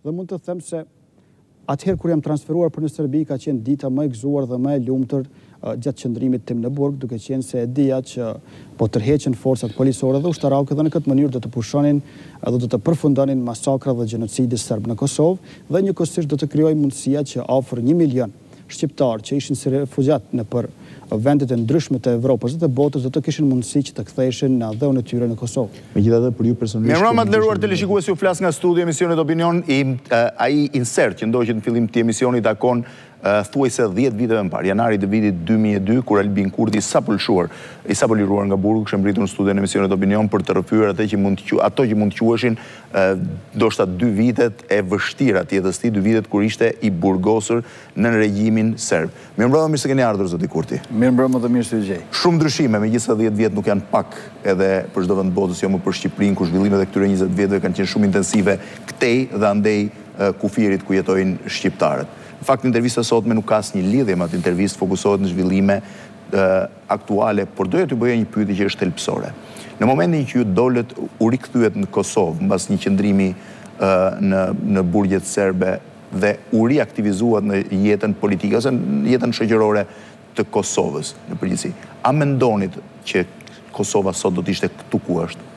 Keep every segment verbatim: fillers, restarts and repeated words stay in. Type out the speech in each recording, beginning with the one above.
Dhe mund të them se atëherë kur jam transferuar për në Serbi ka qenë dita më e gëzuar dhe më e lumtur gjatë qëndrimit tim në burg, duke qenë se e dija që po tërheqen forcat policore dhe ushtarake dhe në këtë mënyrë do të pushonin dhe do të përfundonin masakra dhe gjenocidi serb në Kosovë dhe njëkohësisht do të krijoj mundësia që afër një milion shqiptar që ishin si refugjat në për vendet e ndryshme të Evropës dhe të botës do të kishin mundësi që të ktheheshin në dhëun e tyre në Kosovë. Megjithatë për ju personalisht. Mirëmbrëma të nderuar teleshikues, ju flas nga studio emisionit Opinion, i ai insert që ndoqët në fillim të emisionit takon thuajse dhjetë viteve më parë, janari të vitit dy mijë e dy, kur Albin Kurti sa pëlshuar, i sa liruar nga burgu, kishte mbritur në studion e emisionit Opinion për të rrëfyer ato që mund të ato që mund të quheshin ndoshta dy vitet e vështira të jetës së tij, dy vitet kur ishte i burgosur në regjimin serb. Mirëmbrëma, mirë se keni ardhur zoti Kurti. Mirëmbrëma dhe mirë se u gjej. Shumë ndryshime, megjithëse dhjetë vjet nuk janë pak edhe për çdo vend botës, jo më për Shqipërinë, ku zhvillimet e këtyre njëzet vjetëve kanë qenë shumë intensive këtej dhe andej kufirit ku jetojnë shqiptarët. Në fakt, intervista sotme nuk ka asnjë lidhje me atë intervistë, fokusohet në zhvillime aktuale, por doja t'ju bëja një pyetje që është thelbësore. Në momentin që ju dolët u rikthyet në Kosovë mbas një qëndrimi në në burgjet serbe dhe u riaktivizuat në jetën politike ose në jetën shoqërore të Kosovës në përgjithësi, a mendonit që Kosova sot do të ishte këtu ku është?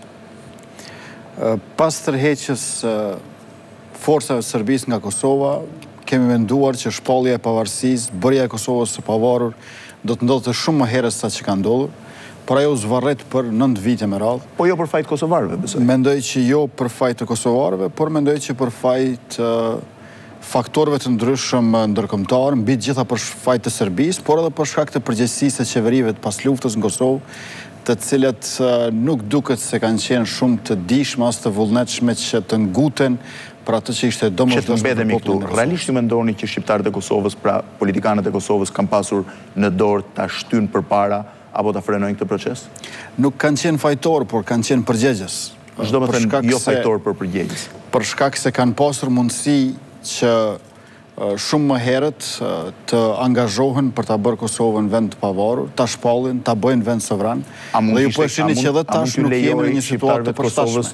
Pas tërheqjes forcave të Serbisë nga Kosova, kemi menduar që shpallja e pavarësisë, bërja e Kosovës së pavarur, do të ndodhte shumë më herët sa që ka ndodhur, por ajo zvarret për nëntë vite me radhë. Po jo për fajt kosovarëve, besoj. Mendoj që jo për fajt të kosovarëve, por mendoj që për fajt faktorëve të ndryshëm ndërkombëtar, mbi të gjitha për fajt të Serbisë, por edhe për shkak të përgjegjësisë së qeverive të pas luftës në Kosovë, të cilat nuk duket se kanë qenë shumë të dijshme as të vullnetshme që të nguten për atë që ishte domosdoshme. Që të mbetemi këtu, realisht ju mendoni që shqiptarët e Kosovës, pra politikanët e Kosovës kanë pasur në dorë ta shtynë përpara apo ta frenojnë këtë proces? Nuk kanë qenë fajtor, por kanë qenë përgjegjës. Çdo më thënë jo fajtor për përgjegjës. Për shkak se kanë pasur mundësi që shumë më herët të angazhohen për ta bërë Kosovën vend të pavarur, ta shpallin, ta bëjnë vend sovran. Dhe ju po e shihni që edhe tash nuk jemi në një situatë të përshtatshme.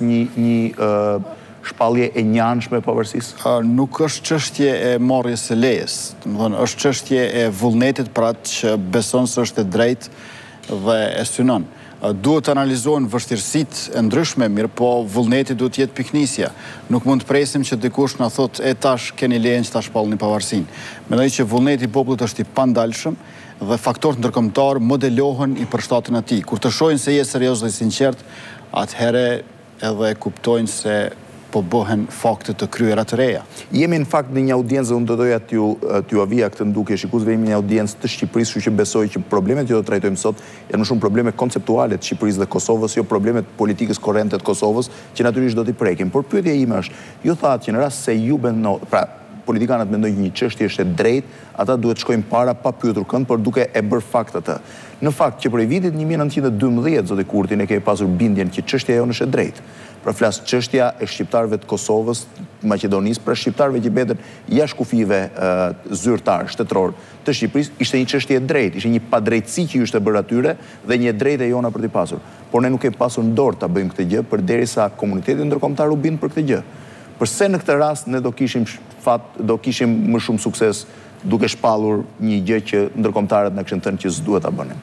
Një shpallje e njanshme pavarësisë? Nuk është çështje e marrjes së lejes. Domethënë, është çështje e vullnetit për atë që beson se është e drejtë dhe e synon. Duhet të analizohen vështirësitë e ndryshme, mirë po vullneti duhet të jetë piknisja. Nuk mund të presim që dikush na thotë e tash keni lejen që ta shpallni pavarësinë. Mendoj që vullneti i popullit është i pandalshëm dhe faktorët ndërkombëtar modelohen i përshtaten atij. Kur të shohin se je serioz dhe sinqert, atëherë edhe kuptojnë se po bëhen fakte të kryera të reja. Jemi në fakt në një audiencë, unë do doja t'ju avija këtë ndukje shikuesve, jemi në një audiencë të Shqipërisë, kështu që besoj që problemet që do të trajtojmë sot janë më shumë probleme konceptuale të Shqipërisë dhe Kosovës, jo problemet politikës korrente të Kosovës, që natyrisht do t'i prekim. Por pyetja ime është, ju thatë që në rast se ju mendoni, pra politikanët mendojnë që një çështje është e drejtë, ata duhet shkojnë para pa pyetur kënd, por duke e bërë fakt atë. Në fakt që prej vitit një mijë e nëntëqind e dymbëdhjetë, zoti Kurti, ne kemi pasur bindjen që çështja jonë është e drejtë. Pra flas çështja e shqiptarëve të Kosovës, Maqedonisë, pra shqiptarëve që mbeten jashtë kufive zyrtar, shtetëror të Shqipërisë, ishte një çështje e drejtë, ishte një padrejtësi që ju ishte bërë atyre dhe një drejtë e jona për t'i pasur. Por ne nuk kemi pasur në dorë ta bëjmë këtë gjë përderisa komuniteti ndërkombëtar u bind për këtë gjë. Përse në këtë rast ne do kishim fat, do kishim më shumë sukses duke shpallur një gjë që ndërkombëtarët na kishin thënë që s'duhet ta bënim?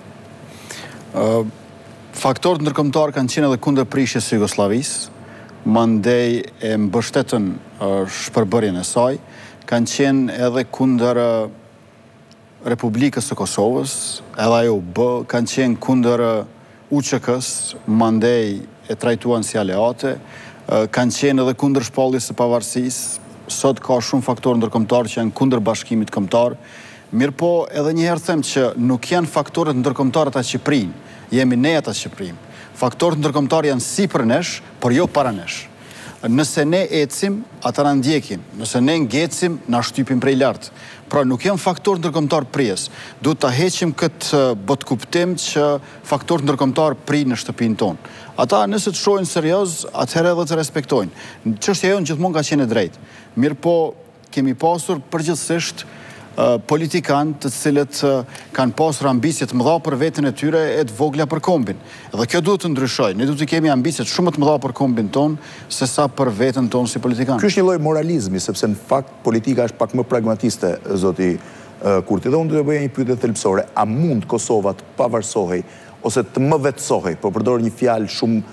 Faktorët ndërkombëtar kanë qenë edhe kundër prishjes së Jugosllavisë, mandej e mbështetën shpërbërjen e saj, kanë qenë edhe kundër Republikës së Kosovës, edhe ajo u bë, kanë qenë kundër U Q K-s, mandej e trajtuan si aleate, kanë qenë edhe kundër shpalljes së pavarësisë. Sot ka shumë faktorë ndërkombëtar që janë kundër bashkimit kombëtar. Mirë po, edhe një herë them që nuk janë faktorët ndërkombëtar ata që prinë, jemi ne ata që primë. Faktorët ndërkombëtar janë si për nesh, por jo para nesh. Nëse ne ecim, ata na ndjekin. Nëse ne ngecim, na shtypin prej lartë. Pra nuk janë faktorë ndërkombëtar prijes. Duhet ta heqim këtë botkuptim që faktorët ndërkombëtar prinë në shtëpinë tonë. Ata nëse të shohin serioz, atëherë edhe të respektojnë. Çështja jonë gjithmonë ka qenë e drejtë. Mirë po, kemi pasur përgjithsisht politikanë të cilët kanë pasur ambicje të mëdha për veten e tyre e të vogla për kombin. Dhe kjo duhet të ndryshojë. Ne duhet të kemi ambicje shumë të mëdha për kombin ton se sa për veten ton si politikanë. Ky është një lloj moralizmi, sepse në fakt politika është pak më pragmatiste, zoti Kurti. Dhe unë do të bëja një pyetje thelbësore. A mund Kosova të pavarësohej ose të më vetësohej, po përdor një fjalë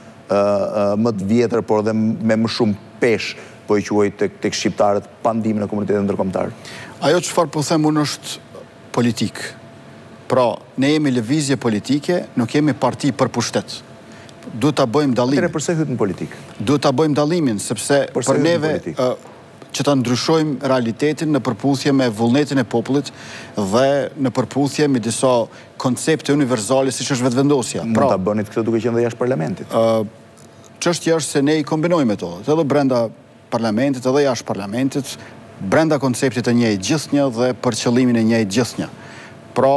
shumë më të vjetër, por edhe me më shumë pesh, po e quaj tek shqiptarët, pa ndihmën e komunitetit ndërkombëtar? Ajo çfarë po them unë është politik. Pra, ne jemi lëvizje politike, nuk jemi parti për pushtet. Duhet ta bëjmë dallimin. Atëherë pse hyt në politikë? Duhet ta bëjmë dallimin, sepse për neve që ta ndryshojmë realitetin në përputhje me vullnetin e popullit dhe në përputhje me disa koncepte universale siç është vetëvendosja. Mund ta bënit këtë duke qenë dhe jashtë parlamentit. Çështja është se ne i kombinojmë metodat, edhe brenda parlamentit, edhe jashtë parlamentit, brenda konceptit të njëjtë gjithnjë dhe për qëllimin e njëjtë gjithnjë. Pra,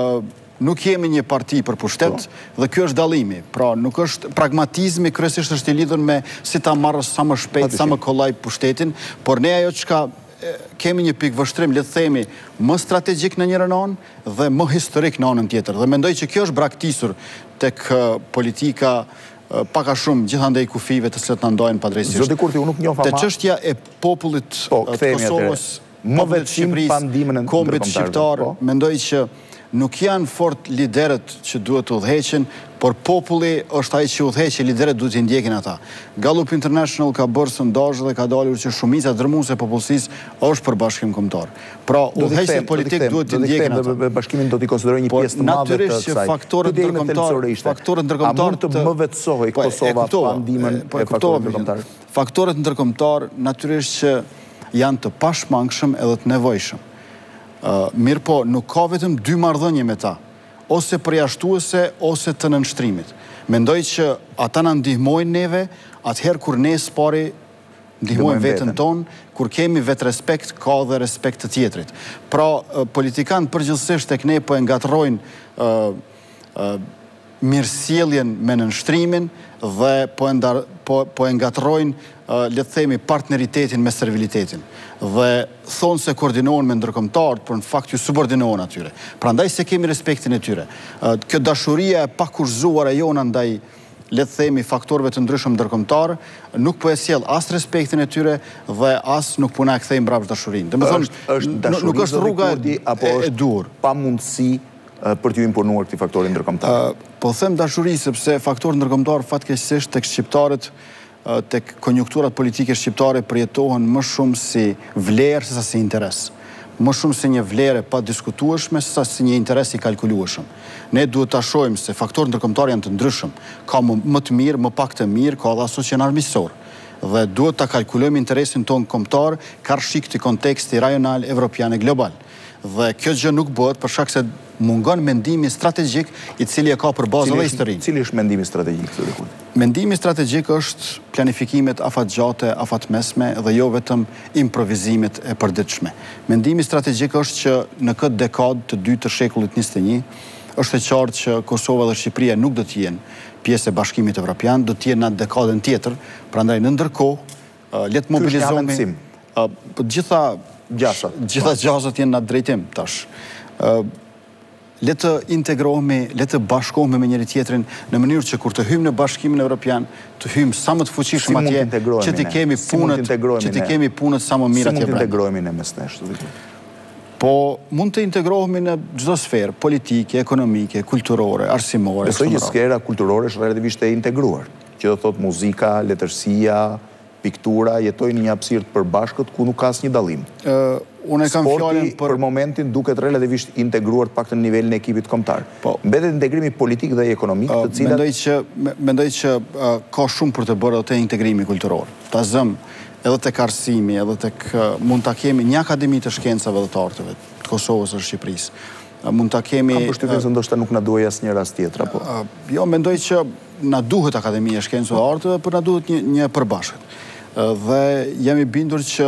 nuk jemi një parti për pushtet dhe kjo është dallimi. Pra, nuk është pragmatizmi, kryesisht është i lidhur me si ta marrë sa më shpejt, sa më kollaj pushtetin, por ne ajo çka kemi një pikë vështrim, le të themi, më strategjik në njërin anë dhe më historik në anën tjetër. Dhe mendoj që kjo është braktisur tek politika paka shumë gjithandej kufive të cilët na ndajnë padrejtisht. Zoti Kurti, unë nuk njoh ama. Te çështja e popullit të Kosovës, më vetësim pa ndihmën e kombit shqiptar, mendoj që nuk janë fort liderët që duhet të udhëheqin, por populli është ai që udhëheq, liderët duhet t'i ndjekin ata. Gallup International ka bërë sondazh dhe ka dalur që shumica dërmuese e popullsisë është për bashkim kombëtar. Pra, udhëheqësit politik duhet t'i ndjekin ata. Bashkimin do t'i konsiderojë një pjesë të madhe të saj. Natyrisht që faktorët ndërkombëtar, faktorët ndërkombëtar, a mund të më vetësohej Kosova pa ndihmën e faktorëve ndërkombëtar? Faktorët ndërkombëtar natyrisht që janë të pashmangshëm edhe të nevojshëm. Mirë po, nuk ka vetëm dy marrëdhënie me ta, ose përjashtuese, ose të nënshtrimit. Mendoj që ata na ndihmojnë neve, atëherë kur ne s'pari ndihmojmë veten tonë, kur kemi vetë respekt, ka dhe respekt të tjetrit. Pra, politikanë përgjithsisht tek ne po e ngatrojnë mirësjelljen me nënshtrimin dhe po e ngatrojnë, le të themi, partneritetin me servilitetin. Dhe thonë se koordinohen me ndërkombëtarët, por në fakt ju subordinohen atyre. Prandaj se kemi respektin e tyre. Kjo dashuria e pakushzuar e jona ndaj, le të themi, faktorëve të ndryshëm ndërkombëtar, nuk po e sjell as respektin e tyre dhe as nuk po na e kthejnë mbrapsht dashurinë. Domethënë, nuk është rruga e dur. Pa mundësi për t'ju imponuar këtij faktori ndërkombëtar. Po them dashuri sepse faktori ndërkombëtar fatkeqësisht tek shqiptarët, tek konjunkturat politike shqiptare përjetohen më shumë si vlerë sesa si interes. Më shumë si një vlerë pa diskutueshme sesa si një interes i kalkulueshëm. Ne duhet ta shohim se faktorët ndërkombëtar janë të ndryshëm. Ka më të mirë, më pak të mirë, ka edhe aso që janë armiqësor. Dhe duhet ta kalkulojmë interesin tonë kombëtar, karshik të konteksti rajonal, evropian e global. Dhe kjo gjë nuk bëhet për shkak se mungon mendimi strategjik i cili e ka për bazë dhe historinë. Cili është mendimi strategjik, zoti Kurti? Mendimi strategjik është planifikimet afatgjate, afatmesme dhe jo vetëm improvizimet e përditshme. Mendimi strategjik është që në këtë dekadë të dytë të shekullit njëzet e një është e qartë që Kosova dhe Shqipëria nuk do të jenë pjesë e Bashkimit Evropian, do të jenë në atë dekadën tjetër, prandaj në ndërkohë le të mobilizohemi. Gjitha gjasat. Gjitha gjasat jenë në atë drejtim tash. Le të integrohemi, le të bashkohemi me njëri tjetrin në mënyrë që kur të hyjmë në Bashkimin Evropian, të hyjmë sa më të fuqishëm atje, që të kemi punët, që të kemi punët sa më mirë atje brenda. Si mund të integrohemi integrohemi ne mes nesh? Po mund të integrohemi në çdo sferë, politike, ekonomike, kulturore, arsimore. Besoj që sfera kulturore është relativisht e integruar, që do thotë muzika, letërsia, piktura, jetojnë një hapësirë të përbashkët ku nuk ka asnjë dallim. Unë kam fjalën për momentin duket relativisht integruar pak në nivelin e ekipit kombëtar. Mbetet integrimi politik dhe ekonomik, të cilat mendoj që mendoj që ka shumë për të bërë te integrimi kulturor. Ta zëm edhe tek arsimi, edhe tek mund ta kemi një akademi të shkencave dhe të arteve të Kosovës dhe Shqipërisë. Mund ta kemi Kam përshtypjen se ndoshta nuk na duhej asnjë rast tjetër apo. Jo, mendoj që na duhet Akademia e Shkencave dhe Arteve, por na duhet një një përbashkët. Dhe jam i bindur që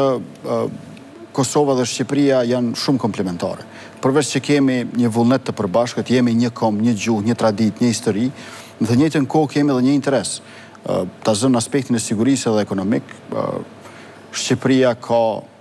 Kosova dhe Shqipëria janë shumë komplementare. Përveç që kemi një vullnet të përbashkët, jemi një kom, një gjuhë, një tradit, një histori, në të njëjtën kohë kemi edhe një interes. Ta zëmë në aspektin e sigurisë dhe ekonomik, Shqipëria ka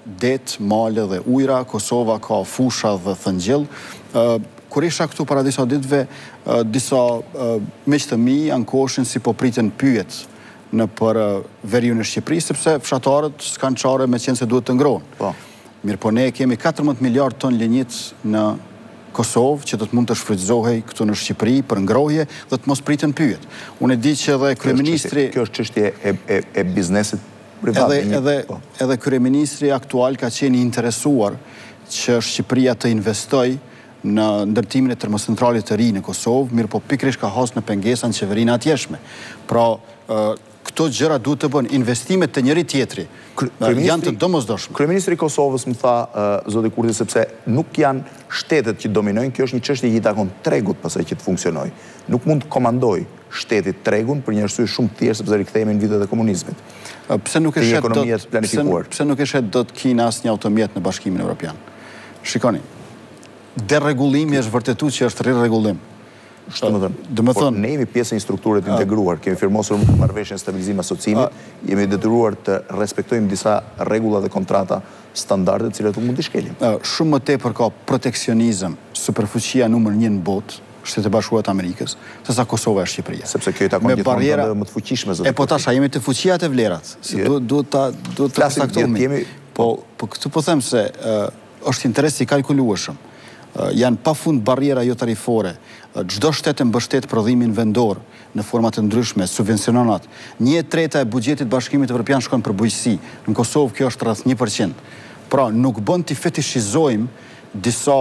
det, male dhe ujra, Kosova ka fusha dhe thëngjell. Kur isha këtu para disa ditëve, disa miq të mi ankoshin si po pritën pyet në për veriun e Shqipërisë, sepse fshatarët s'kan çare me qenë se duhet të ngrohen. Po. Mirë po ne kemi katërmbëdhjetë miliard ton linjit në Kosovë, që do të mund të shfrytëzohej këtu në Shqipëri për ngrohje dhe të mos pritën pyet. Unë e di që edhe kryeministri... Kjo është çështje e, e, e biznesit privat. Edhe, edhe, edhe kryeministri aktual ka qenë interesuar që Shqipëria të investoj në ndërtimin e termocentralit të ri në Kosovë, mirë po pikrish ka has në pengesa në qeverinë atjeshme. Pra, këto gjëra duhet të bën, investimet të njëri tjetri janë të domosdoshme. Kryeministri i Kosovës më tha, zoti Kurti, sepse nuk janë shtetet që dominojnë, kjo është një çështje që i takon tregut pasaj që të funksionojë. Nuk mund të komandoj shtetit tregun për një arsye shumë thjeshtë sepse rikthehemi në vitet e komunizmit. Pse nuk e shet do planifikuar? Pse nuk e shet dot Kina asnjë automjet në Bashkimin Evropian? Shikoni. Deregullimi është vërtetuar që është rirregullim. Por ne jemi pjesë e një strukture të integruar, kemi firmosur marrëveshjen stabilizim asociimit, jemi detyruar të respektojmë disa rregulla dhe kontrata standarde të cilat mund të shkelim. Shumë më tepër ka proteksionizëm superfuqia numër një në botë, Shtetet e Bashkuara të Amerikës, sesa Kosova e Shqipëria. Sepse kjo i takon gjithmonë të më të fuqishme zotë. E po tash, jemi të fuqia të vlerat. Duhet ta duhet të saktojmë. Po po këtu po them se është interes i kalkulueshëm. Janë pafund barriera jo tarifore. Çdo shtet e mbështet prodhimin vendor në forma të ndryshme, subvencionat. Një e treta e buxhetit Bashkimit Evropian shkon për bujqësi. Në Kosovë kjo është rreth një përqind. Pra, nuk bën të fetishizojmë disa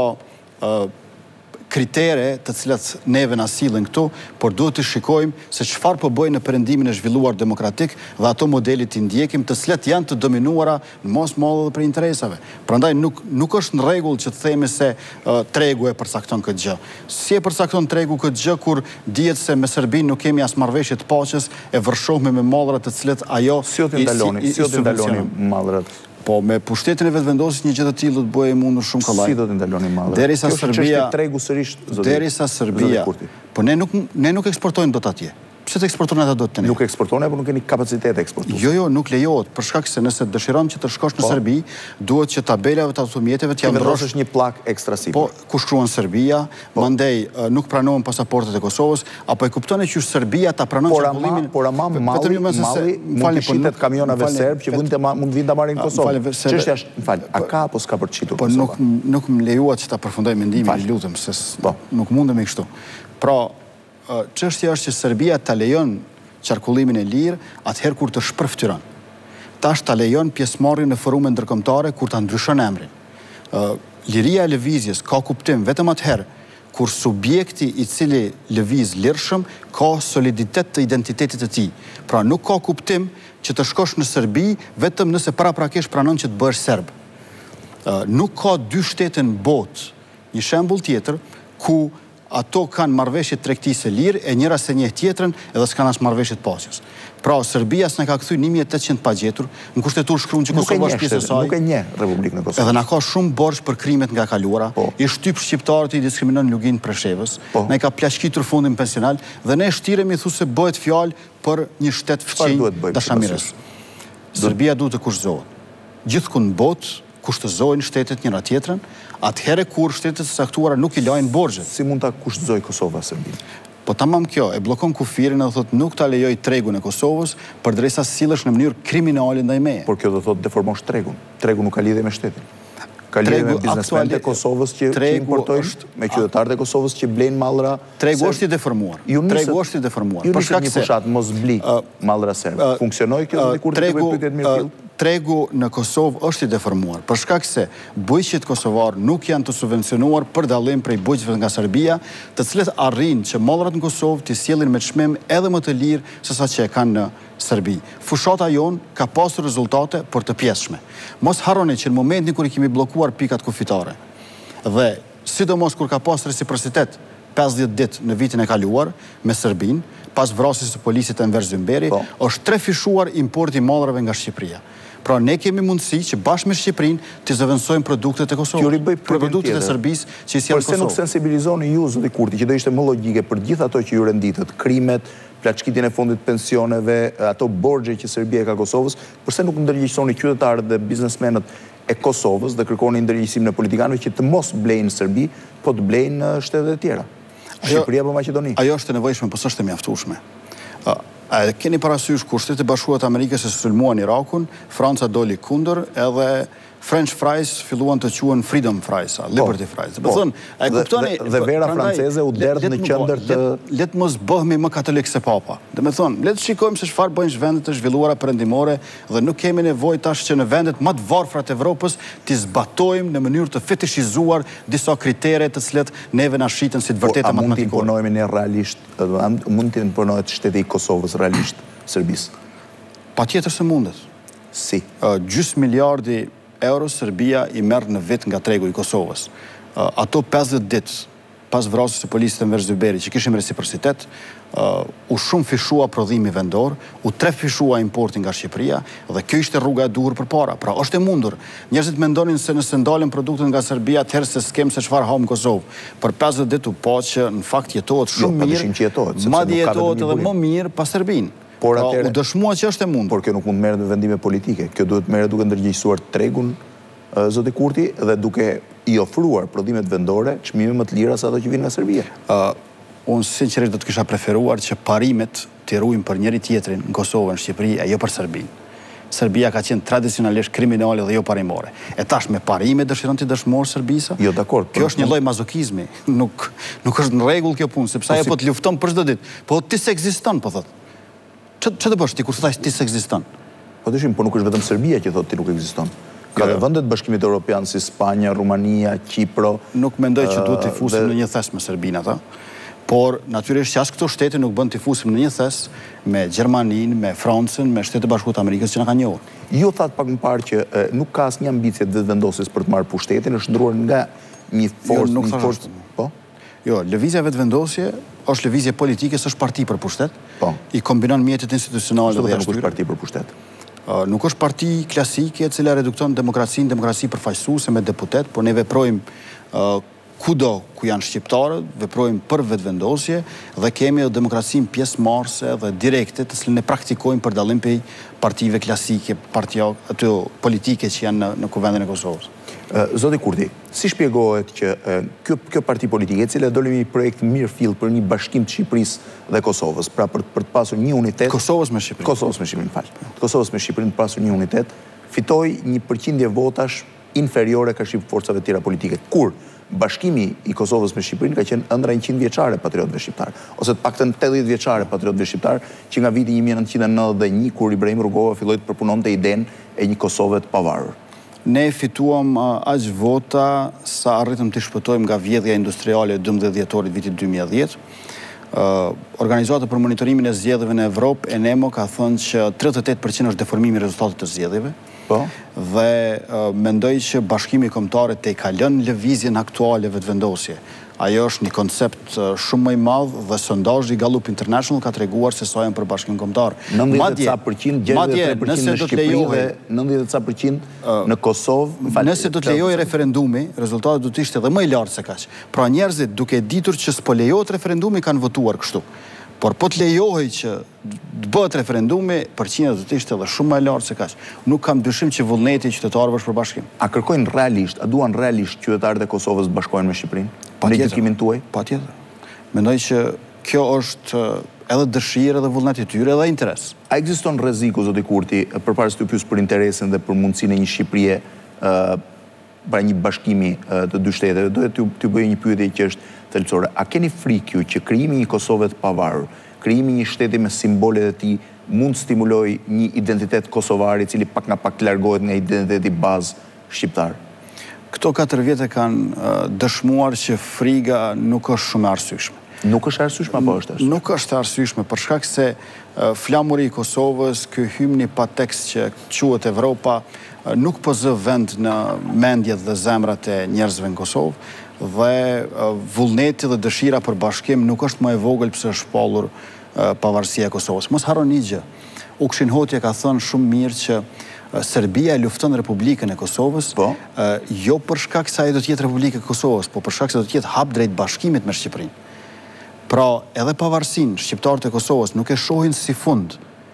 kritere të cilat neve na sillen këtu, por duhet të shikojmë se çfarë po bëjnë në perëndimin e zhvilluar demokratik dhe ato modelit të ndjekim, të cilat janë të dominuara në mos mollë dhe për interesave. Prandaj nuk nuk është në rregull që të themi se uh, tregu e përcakton këtë gjë. Si e përcakton tregu këtë gjë kur dihet se me Serbinë nuk kemi as marrëveshje të paqes, e vërshohme me mallrat të cilat ajo si do të ndaloni, si do të ndaloni mallrat? Po, me pushtetin e vetëvendosis një gjë të tillë do të bëhej mundur shumë kollaj. Si do të ndaloni mallrat? Derisa Serbia tregu sërish zoti. Derisa Serbia. Po ne nuk ne nuk eksportojmë dot atje. Pse të eksportojnë ata dot tani? Nuk eksportojnë apo nuk keni kapacitet të eksportues? Jo, jo, nuk lejohet, për shkak se nëse dëshiron që të shkosh në Serbi, duhet që tabelave të automjeteve të vendosësh një plak ekstra sipër. Po, ku shkruan Serbia, mandej nuk pranohen pasaportet e Kosovës, apo e kuptoni që Serbia ta pranon qarkullimin. Por ama malli, malli mund të shitet kamionave serb që mund të mund vinë ta marrin Kosovë. Çështja është, më fal, a ka apo s'ka për të shitur Kosova? Po nuk nuk më lejuat që ta përfundoj mendimin, lutem, se nuk mundemi kështu. Pra, çështja është që Serbia ta lejon qarkullimin e lirë atëherë kur të shpërftyron. Tash ta lejon pjesëmarrjen në forume ndërkombëtare kur ta ndryshon emrin. Liria e lëvizjes ka kuptim vetëm atëherë kur subjekti i cili lëviz lirshëm ka soliditet të identitetit të tij. Pra nuk ka kuptim që të shkosh në Serbi vetëm nëse paraprakisht pranon që të bëhesh serb. Nuk ka dy shtete në botë, një shembull tjetër ku ato kanë marrëveshje tregtisë lirë e njëra se njeh tjetrën edhe s'kan as marrëveshje të paqes. Pra Serbia s'na ka kthy një mijë e tetëqind pagjetur, në kushtetur shkruan që Kosova është pjesë e saj. Nuk e njeh Republikën e Kosovës. Edhe na ka shumë borxh për krimet nga kaluara. I shtyp shqiptarët, i diskriminon Lugin Preshevës. Na i ka plashkitur fondin pensional dhe ne shtiremi thu se bëhet fjalë për një shtet fëmijë dashamirës. Serbia duhet të kushtohet. Gjithkund në botë kushtëzojnë shtetet njëra tjetrën, atëherë kur shtetet e saktuara nuk i lajnë borxhet. Si mund ta kushtëzoj Kosova Serbinë? Po tamam kjo, e bllokon kufirin dhe thotë nuk ta lejoj tregun e Kosovës, përderisa sillesh në mënyrë kriminale ndaj meje. Por kjo do thotë deformosh tregun. Tregu nuk ka lidhje me shtetin. Ka lidhje me biznesmenët e Kosovës që importojnë, me qytetarët e Kosovës që blejnë mallra. Tregu është i deformuar. Tregu është i deformuar. Për shkak se një fushat mos bli mallra serbe. Funksionoi kjo dikur të pyetjet mirë fill? Tregu në Kosovë është i deformuar, për shkak se bujqit kosovar nuk janë të subvencionuar për dallim prej bujqve nga Serbia, të cilët arrin që mallrat në Kosovë të sjellin me çmim edhe më të lirë se sa që e kanë në Serbi. Fushata jon ka pasur rezultate për të pjesshme. Mos harroni që në momentin kur i kemi bllokuar pikat kufitare dhe sidomos kur ka pasur reciprocitet pesëdhjetë ditë në vitin e kaluar me Serbinë, pas vrasjes së polisit të Enver Zymberi, është trefishuar importi i mallrave nga Shqipëria. Pra ne kemi mundësi që bashkë me Shqipërinë të zëvendësojmë produktet e Kosovës, produktet e Serbisë që i sjell Kosovë. Përse nuk sensibilizoni ju, zoti Kurti, që do ishte më logjike për gjithë ato që ju renditet, krimet, plaçkitjen e fondit pensioneve, ato borxhe që Serbia ka Kosovës, përse nuk ndërgjegjësoni qytetarët dhe biznesmenët e Kosovës dhe kërkonin ndërgjegjësimin e politikanëve që të mos blejnë Serbi, po të blejnë shtetet e tjera. Shqipëria apo Maqedoni. Ajo është e nevojshme, po s'është e mjaftueshme. A keni parasysh kur Shtetet e Bashkuara të Amerikës e sulmuan Irakun, Franca doli kundër, edhe French fries filluan të quhen freedom fries, liberty fries. Po, dhe, dhe vera franceze u derdhë në qendër të... Letë mos bëhemi më katolik se papa. Dhe me thonë, letë shikojmë se çfarë bëjnë vendet të zhvilluara perëndimore dhe nuk kemi nevojë tash që në vendet më të varfra të Evropës t'i zbatojmë në mënyrë të fetishizuar disa kritere të cilat neve na shiten si të vërtetë matematikore. matematikore. A mund të imponohemi ne realisht, mund të imponohet shteti i Kosovës realisht Serbisë? Patjetër se mundet. Si? Gjys miliardi euro Serbia i merr në vit nga tregu i Kosovës. Ato pesëdhjetë ditë pas vrasjes së policisë të Enver Zyberi, që kishim reciprocitet, u shumë fishua prodhimi vendor, u tre fishua importi nga Shqipëria, dhe kjo ishte rruga e duhur përpara. Pra, është e mundur. Njerëzit mendonin se nëse ndalen produktet nga Serbia, atëherë se s'kem se çfarë ha në Kosovë. Për pesëdhjetë ditë u pa që në fakt jetohet shumë mirë, madje jetohet edhe më mirë pa Serbinë. Por u dëshmua që është e mundur. Por kjo nuk mund merret me vendime politike. Kjo duhet merret duke ndërgjegjësuar tregun, zoti Kurti, dhe duke i ofruar prodhimet vendore çmime më të lira se ato që vinë nga Serbia. Unë sinqerisht do të kisha preferuar që parimet të ruajmë për njëri tjetrin në Kosovë, në Shqipëri, e jo për Serbinë. Serbia ka qenë tradicionalisht kriminale dhe jo parimore. E tash me parime dëshiron ti dëshmor Serbisa? Jo, dakor. Kjo është një lloj mazokizmi. Nuk nuk është në rregull kjo punë, sepse ajo po të lufton për çdo ditë. Po ti s'ekziston, po thotë. Që të bësh ti kur të thaj ti s'ekziston? Po dyshim, po nuk është vetëm Serbia që thotë ti nuk ekziston. Ka dhe vendet Bashkimit Evropian si Spanja, Rumania, Kipro. Nuk mendoj që duhet të fusim në një thes me Serbinë ata. Por natyrisht që as këto shtete nuk bën të fusim në një thes me Gjermaninë, me Francën, me Shtetet e Bashkuara të Amerikës që na kanë njohur. Ju thatë pak më parë që nuk ka asnjë ambicje të vetëvendosjes për të marrë pushtetin, është ndruar nga një forcë, një forcë. Po? Jo, lëvizja vetëvendosje është lëvizje politike, s'është parti për pushtet. Po. I kombinon mjetet institucionale dhe jashtë. Nuk është parti për pushtet. Nuk është parti klasike e cila redukton demokracinë, demokraci përfaqësuese me deputet, por ne veprojmë kudo ku janë shqiptarët, veprojmë për vetëvendosje dhe kemi demokracinë pjesëmarrëse dhe direkte të cilën ne praktikojmë për dallim prej partive klasike, partia ato politike që janë në kuvendin e Kosovës. Zoti Kurti, si shpjegohet që kjo, kjo parti politike, e cila doli një projekt mirë fill për një bashkim të Shqipërisë dhe Kosovës, pra për, për të pasur një unitet... Kosovës me Shqipërinë. Kosovës me Shqipërinë, falë. Kosovës me Shqipërinë të pasur një unitet, fitoi një përqindje votash inferiore ka shqip forcave të tjera politike. Kur bashkimi i Kosovës me Shqipërinë ka qenë ëndra njëqind vjeçare patriotëve shqiptar, ose të paktën tetëdhjetë vjeçare patriotëve shqiptar, që nga viti një mijë e nëntëqind e nëntëdhjetë dhe një kur Ibrahim Rugova filloi të përpunonte idenë e një Kosove të pavarur. Ne fituam aq vota sa arritëm të shpëtojmë nga vjedhja industriale e dymbëdhjetë dhjetorit vitit dy mijë e dhjetë. Organizata për monitorimin e zgjedhjeve në Evropë, ENEMO, ka thënë që tridhjetë e tetë përqind është deformimi i rezultatit të zgjedhjeve. Po. Dhe mendoj që bashkimi kombëtar te ka lënë lëvizjen aktuale vetëvendosje. Ajo është një koncept shumë më i madh dhe sondazhi Gallup International ka treguar se sa janë për bashkim kombëtar. nëntëdhjetë ca përqind, gjashtëdhjetë e tre përqind në Shqipëri dhe nëntëdhjetë ca përqind në Kosovë. Nëse do të lejojë referendumi, rezultati do të ishte edhe më i lartë se kaq. Pra njerëzit duke ditur që s'po lejohet referendumi kanë votuar kështu. Por po të lejohej që të bëhet referendumi, përqindja do të ishte edhe shumë më e lartë se kaq. Nuk kam dyshim që vullneti i qytetarëve është për bashkim. A kërkojnë realisht, a duan realisht qytetarët e Kosovës bashkohen me Shqipërinë? Në gjykimin tuaj? Patjetër. Mendoj që kjo është edhe dëshirë edhe vullneti i tyre edhe interes. A ekziston rreziku, zoti Kurti, përpara se të pyes për interesin dhe për mundësinë e një Shqipërie pra një bashkimi të dy shteteve, do të t'ju bëj një pyetje që është thelbësore. A keni frikë ju që krijimi i një Kosove të pavarur, krijimi i një shteti me simbolet e tij mund stimuloj një identitet kosovar i cili pak nga pak largohet nga identiteti bazë shqiptar? Këto katër vjetë kanë dëshmuar që friga nuk është shumë e arsyeshme. Nuk është arsyeshme apo është arsyeshme? Nuk është arsyeshme për shkak se flamuri i Kosovës, ky hymni pa tekst që quhet Evropa, nuk po zë vend në mendjet dhe zemrat e njerëzve në Kosovë dhe vullneti dhe dëshira për bashkim nuk është më e vogël pse është shpallur pavarësia e Kosovës. Mos harroni gjë. Ukshin Hotje ka thënë shumë mirë që Serbia lufton Republikën e Kosovës, jo për shkak se ajo do të jetë Republikë e Kosovës, po për shkak se do të jetë hap drejt bashkimit me Shqipërinë. Pra, edhe pavarësinë, shqiptarët e Kosovës nuk e shohin si fund,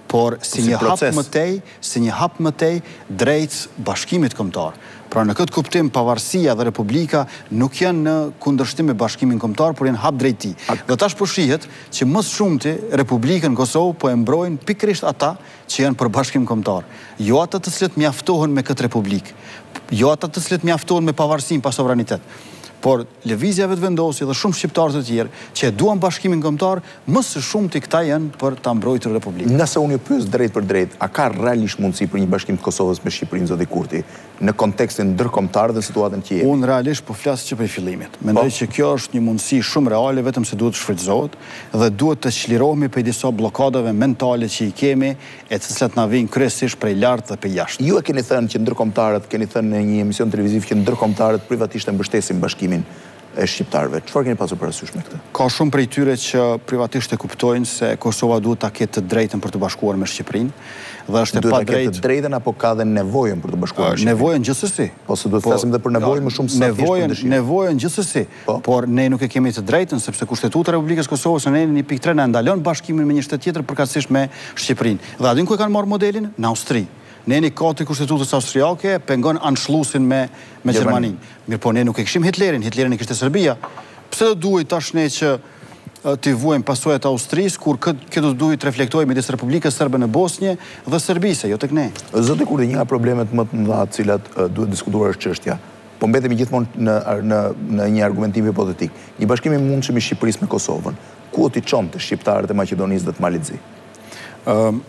por si një hap më tej, si një hap më tej drejt bashkimit kombëtar. Pra në këtë kuptim, pavarësia dhe Republika nuk janë në kundërshtim me Bashkimin Kombëtar, por janë hap drejt tij. Dhe tash po shihet që më së shumti Republikën Kosovë po e mbrojnë pikërisht ata që janë për Bashkim Kombëtar. Jo ata të cilët mjaftohen me këtë Republikë, jo ata të cilët mjaftohen me pavarësinë pa sovranitet. Por lëvizja vetëvendosi dhe shumë shqiptarë të tjerë që e duan Bashkimin Kombëtar, më së shumti këta janë për ta mbrojtur Republikën. Nëse unë ju pyes drejt për drejt, a ka realisht mundësi për një bashkim të Kosovës me Shqipërinë, zoti Kurti, në kontekstin ndërkombëtar dhe situatën që jemi? Unë realisht po flas që prej fillimit. Mendoj që kjo është një mundësi shumë reale, vetëm se duhet të shfrytëzohet dhe duhet të çlirohemi prej disa bllokadave mentale që i kemi, e të cilat na vijnë kryesisht prej lart dhe prej jashtë. Ju e keni thënë që ndërkombëtarët, keni thënë në një emision televiziv që ndërkombëtarët privatisht e mbështesin bashkimin e shqiptarëve. Çfarë keni pasur parasysh me këtë? Ka shumë prej tyre që privatisht e kuptojnë se Kosova duhet ta ketë të drejtën për të bashkuar me Shqipërinë dhe është e pa drejtë. Duhet ta ketë të drejtën apo ka dhe nevojën për të bashkuar me Shqipërinë? Nevojën gjithsesi. Po se duhet të flasim edhe për nevojën më shumë se thjesht për dëshirën. Nevojën gjithsesi, por ne nuk e kemi të drejtën sepse Kushtetuta e Republikës Kosovës në një pikë tre na ndalon bashkimin me një shtet tjetër përkatësisht me Shqipërinë. Dhe a din ku e kanë marrë modelin? Në Austri. Ne një kati Kushtetutës Austriake pengon Anschlussin me Gjermaninë. Mirë po, ne nuk e kishim Hitlerin, Hitlerin e kishte Serbia. Pse do duhet tash ne që t'i vuajmë pasojat e Austrisë, kur këtë do duhet të reflektojë midis Republikës Serbe në Bosnjë dhe Serbisë, jo tek ne. Zoti Kurti, një nga problemet më të mëdha të cilat duhet diskutuar është çështja. Po mbetemi gjithmonë në në në një argumentim hipotetik. Një bashkim i mundshëm i Shqipërisë me Kosovën, ku ti çonte shqiptarët e Maqedonisë dhe të Malizit? Ëm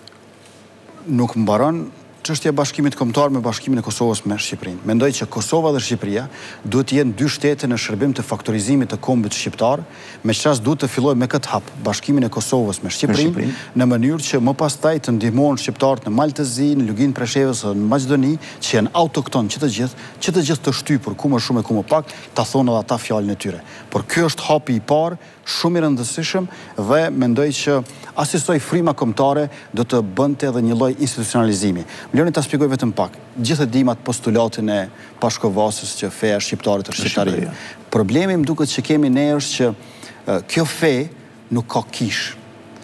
nuk mbaron çështja e bashkimit kombëtar me bashkimin e Kosovës me Shqipërinë. Mendoj që Kosova dhe Shqipëria duhet të jenë dy shtete në shërbim të faktorizimit të kombit shqiptar, me çfarë duhet të fillojë me këtë hap, bashkimin e Kosovës me Shqipërinë, në mënyrë që më pastaj të ndihmohen shqiptarët në Maltezi, në Lugin Preshevës, në Maqedoni, që janë autokton që të gjithë, që të gjithë të shtypur ku më shumë e ku më pak, ta thonë edhe ata fjalën e tyre. Por ky është hapi i parë, shumë i rëndësishëm dhe mendoj që asisoj frima kombëtare do të bënte edhe një lloj institucionalizimi. Më lëni ta shpjegoj vetëm pak. Gjithë e dimat postulatin e Pashkovasës që feja shqiptare të shqiptaria. Problemi më duket që kemi ne është që kjo fe nuk ka kish,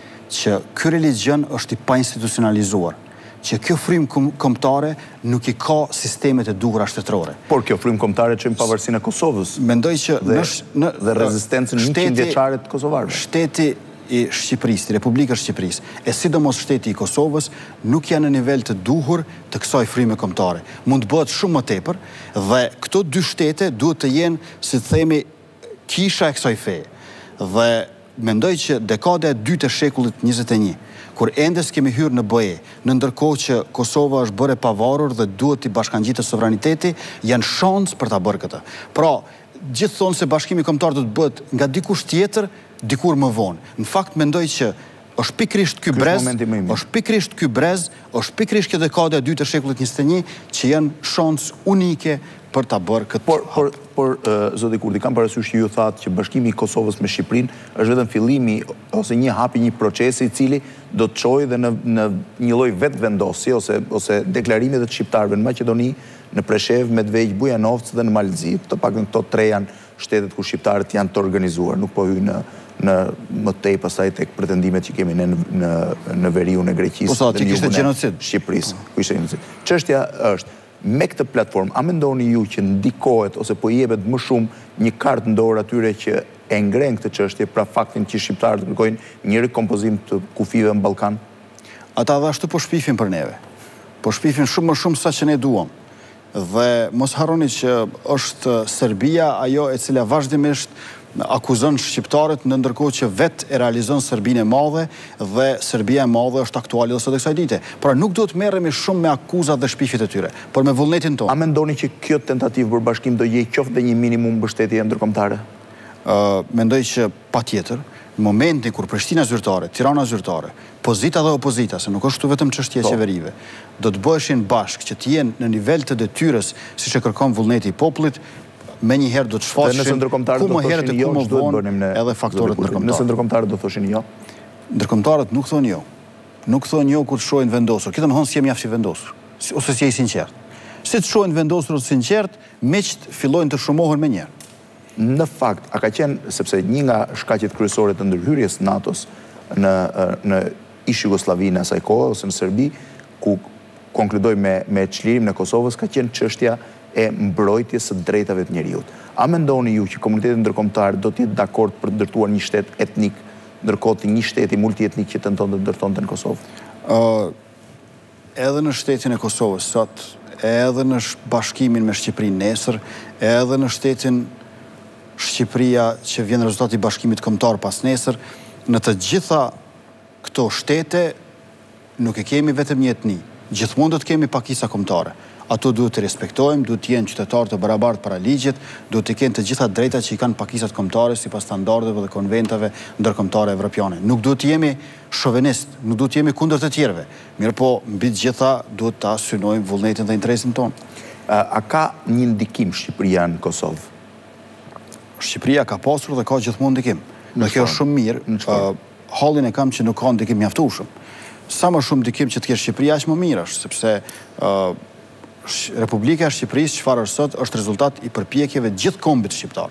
që ky religjion është i pa institucionalizuar, që kjo frymë kombëtare nuk i ka sistemet e duhura shtetërore. Por kjo frymë kombëtare çojmë pavarësinë e Kosovës. Mendoj që në dhe rezistencën njëqind vjeçare të kosovarëve. Shteti i Shqipërisë, Republika e Shqipërisë, e sidomos shteti i Kosovës nuk janë në nivel të duhur të kësaj fryme kombëtare. Mund të bëhet shumë më tepër dhe këto dy shtete duhet të jenë, si të themi, kisha e kësaj feje. Dhe mendoj që dekada e dytë e shekullit njëzet e një, kur ende s'kemi hyrë në B E, në ndërkohë që Kosova është bërë e pavarur dhe duhet t'i bashkangjitë sovraniteti, janë shans për ta bërë këtë. Pra, gjithë thonë se bashkimi kombëtar do të bëhet nga dikush tjetër, dikur më vonë. Në fakt mendoj që është pikërisht ky brez, është pikërisht ky brez, është pikërisht kjo dekada e dytë e shekullit njëzet e një që janë shans unike për ta bërë këtë. Por, por, por zoti Kurti, kam parasysh që ju thatë që bashkimi i Kosovës me Shqipërinë është vetëm fillimi ose një hapi, një procesi i cili do të çojë dhe në në një lloj vetvendosje ose ose deklarime të shqiptarëve në Maqedoni, në Preshevë, Medvegjë, Bujanovcë dhe në Malzi. Të paktën këto tre janë shtetet ku shqiptarët janë të organizuar, nuk po hyj në në më tej pastaj tek pretendimet që kemi ne në në, në veriun e Greqisë po, dhe në jugun e Shqipërisë. Ku ishte genocid. Çështja është, me këtë platformë, a mendoni ju që ndikohet ose po jepet më shumë një kartë në dorë atyre që e ngren këtë çështje, pra faktin që shqiptarët kërkojnë një rikompozim të kufive në Ballkan? Ata dhe ashtu po shpifin për neve. Po shpifin shumë më shumë sa që ne duam. Dhe mos harroni që është Serbia ajo e cila vazhdimisht akuzon shqiptarët, në ndërkohë që vetë e realizon Serbinë e madhe dhe Serbia e madhe është aktuale dhe sot e kësaj dite. Pra nuk duhet merremi shumë me akuzat dhe shpifjet e tyre, por me vullnetin tonë. A mendoni që kjo tentativë për bashkim do jejë qoftë dhe një minimum mbështetje ndërkombëtare? Uh, mendoj që patjetër, në momentin kur Prishtina zyrtare, Tirana zyrtare, pozita dhe opozita, se nuk është këtu vetëm çështja e qeverive, do të bëheshin bashkë që të jenë në nivel të detyrës, siç e kërkon vullneti i popullit, me njëherë do të shfaqshin ku më herët e ku më vonë edhe faktorët ndërkombëtar. Nëse ndërkombëtarët do thoshin jo? Ndërkombëtarët nuk thonë jo. Nuk thonë jo kur të shohin vendosur. Këtë më thonë si jemi mjaft i vendosur, ose si je i sinqert. Si të shohin vendosur ose sinqert, miqt fillojnë të shumohen me njëherë. Në fakt, a ka qenë, sepse një nga shkaqet kryesore të ndërhyrjes NATO-s në, në ish Jugosllavinë asaj kohë, ose në Serbi, ku konkludoj me, me çlirim në Kosovës, ka qenë çështja e mbrojtjes së drejtave të njerëzit. A mendoni ju që komuniteti ndërkombëtar do të jetë dakord për të ndërtuar një shtet etnik, ndërkohë të një shteti multietnik që tenton të ndërtonte në Kosovë? Uh, edhe në shtetin e Kosovës sot, edhe në bashkimin me Shqipërinë nesër, edhe në shtetin Shqipëria që vjen rezultati i bashkimit kombëtar pas nesër, në të gjitha këto shtete nuk e kemi vetëm një etni. Gjithmonë do të kemi pakisa kombëtare. Ato duhet të respektojmë, duhet të jenë qytetarë të barabartë para ligjit, duhet të kenë të gjitha drejtat që i kanë pakisat kombëtare sipas standardeve dhe konventave ndërkombëtare evropiane. Nuk duhet të jemi shovenist, nuk duhet të jemi kundër të tjerëve. Mirë po, mbi të gjitha duhet ta synojmë vullnetin dhe interesin tonë. A, a ka një ndikim Shqipëria në Kosovë? Shqipëria ka pasur dhe ka gjithmonë ndikim. Dhe kjo është shumë mirë. Uh, hallin e kam që nuk ka ndikim mjaftueshëm. Sa më shumë ndikim që të kesh Shqipëria, aq më mirë është, sepse uh, Republika e Shqipërisë çfarë është sot është rezultat i përpjekjeve të gjithë kombit shqiptar.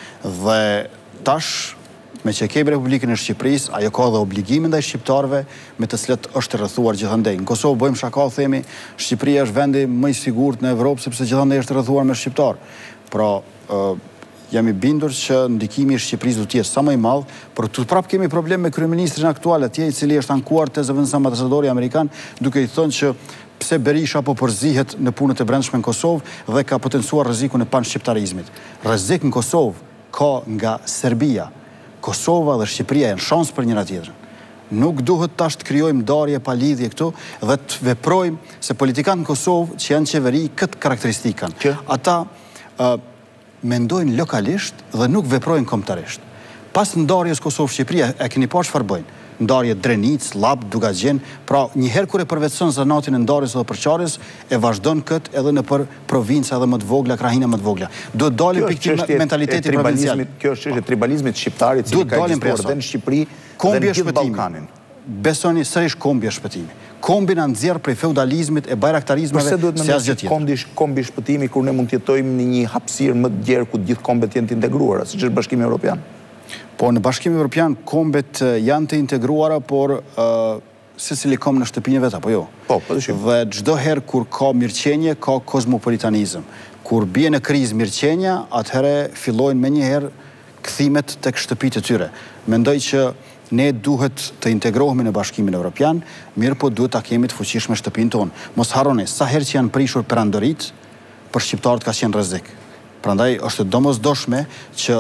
Dhe tash, me që kemi Republikën e Shqipërisë, ajo ka dhe obligimin ndaj shqiptarëve me të cilët është rrethuar gjithandej. Në Kosovë bëjmë shaka, themi, Shqipëria është vendi më i sigurt në Evropë sepse gjithandej është rrethuar me shqiptar. Pra, uh, jam i bindur që ndikimi i Shqipërisë do të jetë sa më i madh, por tu prap kemi problem me kryeministrin aktual atje, i cili është ankuar te zëvendësi ambasadori amerikan, duke i thënë që pse Berisha po përzihet në punët e brendshme në Kosovë dhe ka potencuar rrezikun e panshqiptarizmit. Rrezik në Kosovë ka nga Serbia. Kosova dhe Shqipëria janë shans për njëra tjetrën. Nuk duhet tash të krijojmë ndarje pa lidhje këtu dhe të veprojmë se politikanë në Kosovë që janë qeveri këtë karakteristikë kanë. Ata uh, mendojnë lokalisht dhe nuk veprojnë kombëtarisht. Pas ndarjes Kosovë-Shqipëria, e keni parë çfarë bëjnë? Ndarje Drenic, Lap, Dugagjen, pra njëherë kur e përvetëson zanatin e ndarjes dhe përçarjes, e vazhdon këtë edhe në për provinca edhe më të vogla, krahina më të vogla. Duhet dalim për këtë mentaliteti provincial. Kjo është çështje e tribalizmit shqiptar i cili ka ekzistuar dhe në Shqipëri dhe në gjithë Ballkanin. Besoni sërish kombi është shpëtimi. Kombi na nxjerr prej feudalizmit e bajraktarizmeve se asgjë tjetër. Kombi kombi shpëtimi kur ne mund të jetojmë në një hapësirë më të gjerë ku të gjithë kombet janë të integruara, siç është Bashkimi Evropian. Po në Bashkimin Evropian kombet janë të integruara, por uh, secili kom në shtëpinë vet apo jo. Po, po dyshim. Dhe çdo herë kur ka mirëqenie, ka kozmopolitanizëm. Kur bie në krizë mirëqenia, atëherë fillojnë menjëherë kthimet tek shtëpitë e tyre. Mendoj që ne duhet të integrohemi në Bashkimin Evropian, mirë po duhet ta kemi të fuqishme shtëpinë tonë. Mos harroni, sa herë që janë prishur perandorit, për shqiptarët ka qenë rrezik. Prandaj është domosdoshme që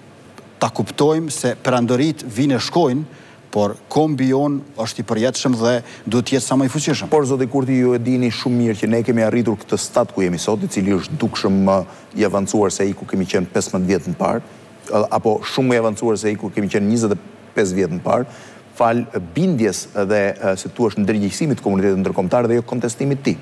ta kuptojmë se perandorit vinë e shkojnë, por kombi jonë është i përjetshëm dhe duhet të jetë sa më i fuqishëm. Por zoti Kurti, ju e dini shumë mirë që ne kemi arritur këtë stat ku jemi sot, i cili është dukshëm më i avancuar se ai ku kemi qenë pesëmbëdhjetë vjet më parë, apo shumë më i avancuar se ai ku kemi qenë njëzet e pesë vjet më parë, fal bindjes dhe si thua ndërgjegjësimit të komunitetit ndërkombëtar dhe jo kontestimit të tij.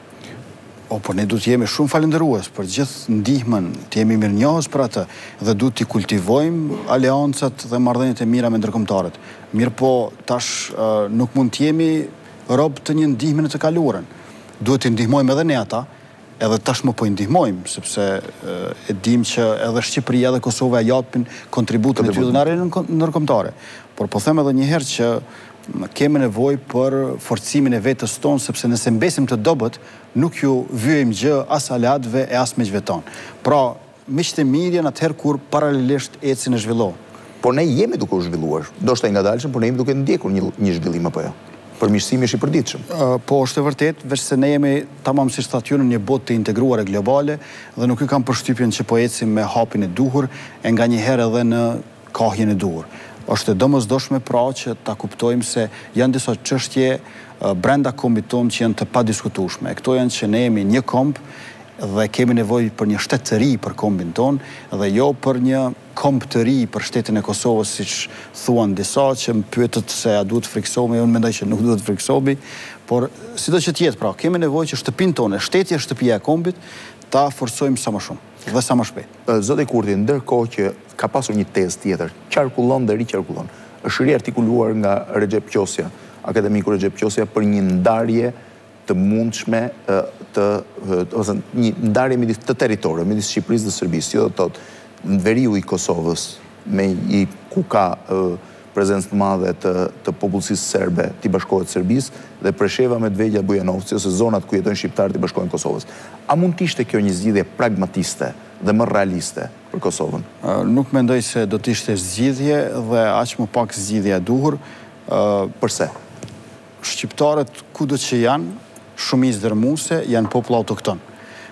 O, por ne duhet jemi shumë falëndërues për gjithë ndihmën, të jemi mirënjohës për atë dhe duhet t'i kultivojmë aleancat dhe marrëdhëniet e mira me ndërkombëtarët. Mirë po, tash uh, nuk mund t'jemi rob të një ndihme në të kaluarën. Duhet t'i ndihmojmë edhe ne ata, edhe tash më po i ndihmojmë, sepse uh, e dim që edhe Shqipëria dhe Kosova japin kontributin e tyre në arenën ndërkombëtare. Por po them edhe një herë që kemi nevojë për forcimin e vetës tonë, sepse nëse mbesim të dobët, nuk ju vyejmë gjë as aleatëve e as miqve tonë. Pra, miqtë e mirë janë atëherë kur paralelisht ecin e zhvillohen. Por ne jemi duke u zhvilluar, ndoshta i ngadalshëm, por ne jemi duke ndjekur një, një zhvillim apo jo. Përmirësimi është i përditshëm. Uh, po, është e vërtet, veç se ne jemi tamam si thatë në një botë të integruar e globale dhe nuk i kam përshtypjen që po ecim me hapin e duhur e nganjëherë edhe në kahjen e duhur. Është e domosdoshme pra që ta kuptojmë se janë disa çështje brenda kombit tonë që janë të padiskutueshme. Këto janë që ne jemi një komb dhe kemi nevojë për një shtet të ri për kombin tonë dhe jo për një komb të ri për shtetin e Kosovës, siç thuan disa që më pyetët se a duhet friksohemi, unë mendoj që nuk duhet friksohemi, por sido që të jetë pra, kemi nevojë që shtëpinë tonë, shteti e shtëpia e kombit, ta forcojmë sa më shumë dhe sa më shpejt. Zoti Kurti, ndërkohë që ka pasur një tezë tjetër, qarkullon dhe riqarkullon, është riartikuluar nga Recep Qosja, akademiku Recep Qosja, për një ndarje të mundshme të, ose një ndarje midis të territorëve, midis Shqipërisë dhe Serbisë, jo do thotë në veriu i Kosovës, me i ku ka prezencë të madhe të, të popullsisë serbe t'i bashkohet Serbisë dhe Presheva, Medvegja, Bujanovci ose zonat ku jetojnë shqiptarë t'i bashkohen Kosovës. A mund t'ishte kjo një zgjidhje pragmatiste dhe më realiste për Kosovën? Uh, nuk mendoj se do t'ishte zgjidhje dhe aq më pak zgjidhje e duhur. Uh, Përse? Shqiptarët kudo që janë, shumicë dërmuese, janë popull autokton.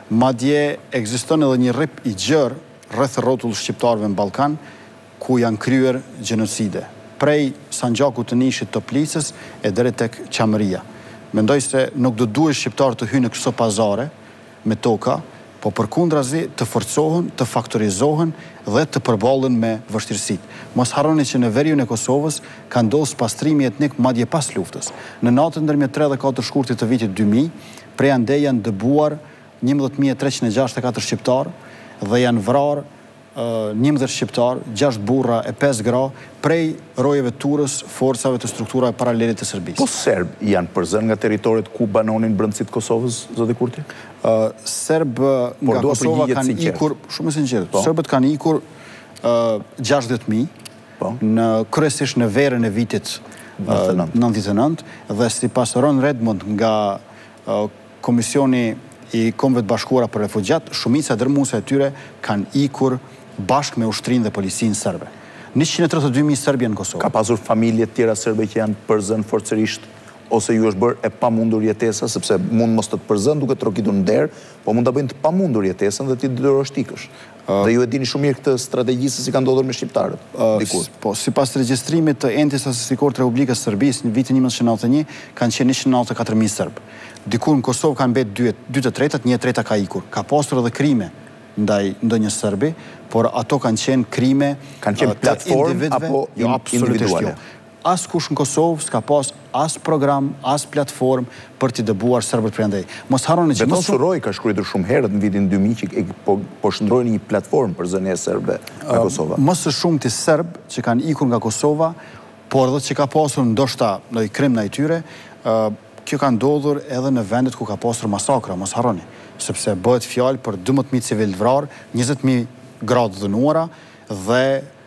Madje ekziston edhe një rrip i gjerë rreth rrotull shqiptarëve në Ballkan ku janë kryer gjenocide, prej Sanxhakut të Nishit, Toplicës e deri tek Qamëria. Mendoj se nuk do duhet shqiptarët të hyjnë në këto pazare me toka, po përkundrazi të forcohen, të faktorizohen dhe të përballen me vështirësitë. Mos harroni që në veriun e Kosovës ka ndodhur pastrimi etnik madje pas luftës. Në natën ndërmjet tre dhe katër shkurtit të vitit dy mijë, prej andej janë dëbuar njëmbëdhjetë mijë e treqind e gjashtëdhjetë e katër shqiptarë dhe janë vrarë njëmbëdhjetë shqiptarë, gjashtë burra e pesë gra prej rojeve turës, forcave të strukturave paralele të Serbisë. Po Serb janë përzën nga territoret ku banonin brendësitë Kosovës, zoti Kurti? Uh, Serb nga Kosova kanë ikur, shumë sinqert, po? Serbët kanë ikur uh, gjashtëdhjetë mijë në kryesisht në verën e vitit uh, nëntëdhjetë e nëntë dhe sipas Ron Redmond nga uh, Komisioni i Kombeve të Bashkuara për Refugjat, shumica dërmuese e tyre kanë ikur bashkë me ushtrinë dhe policinë serbe. njëqind e tridhjetë e dy mijë serb janë në Kosovë. Ka pasur familje të tjera serbe që janë përzën forcërisht ose ju është bërë e pamundur jetesa, sepse mund mos të të përzën duke trokitur në derë, po mund të bëjnë të pamundur jetesën dhe ti dërështikësh. Uh, dhe ju e dini shumë mirë këtë strategjisë si ka ndodhur me shqiptarët. Uh, dikur. Po, sipas regjistrimit të Entes Statistikor të Republikës Serbisë në vitin njëmbëdhjetë e nëntëdhjetë e një, kanë qenë njëqind e nëntëdhjetë e katër mijë serb. Dikur në Kosovë kanë mbetë dy të tretat, një e treta ka ikur. Ka pasur edhe krime ndaj ndonjë serbi, por ato kanë qenë krime kanë qenë platformë apo jo, individuale. As kush në Kosovë s'ka pas as program, as platform për t'i dëbuar serbët prej andej. Mos harroni që Beton Surroj ka shkruar shumë herët në vitin dy mijë që po, po shndrojnë një platformë për zënie serbe nga Kosova. Më së shumti serb që kanë ikur nga Kosova, por edhe që ka pasur ndoshta ndonjë krim ndaj tyre, kjo ka ndodhur edhe në vendet ku ka pasur masakra, mos harroni, sepse bëhet fjalë për dymbëdhjetë mijë civil vrarë, njëzet mijë gradë dënuara dhe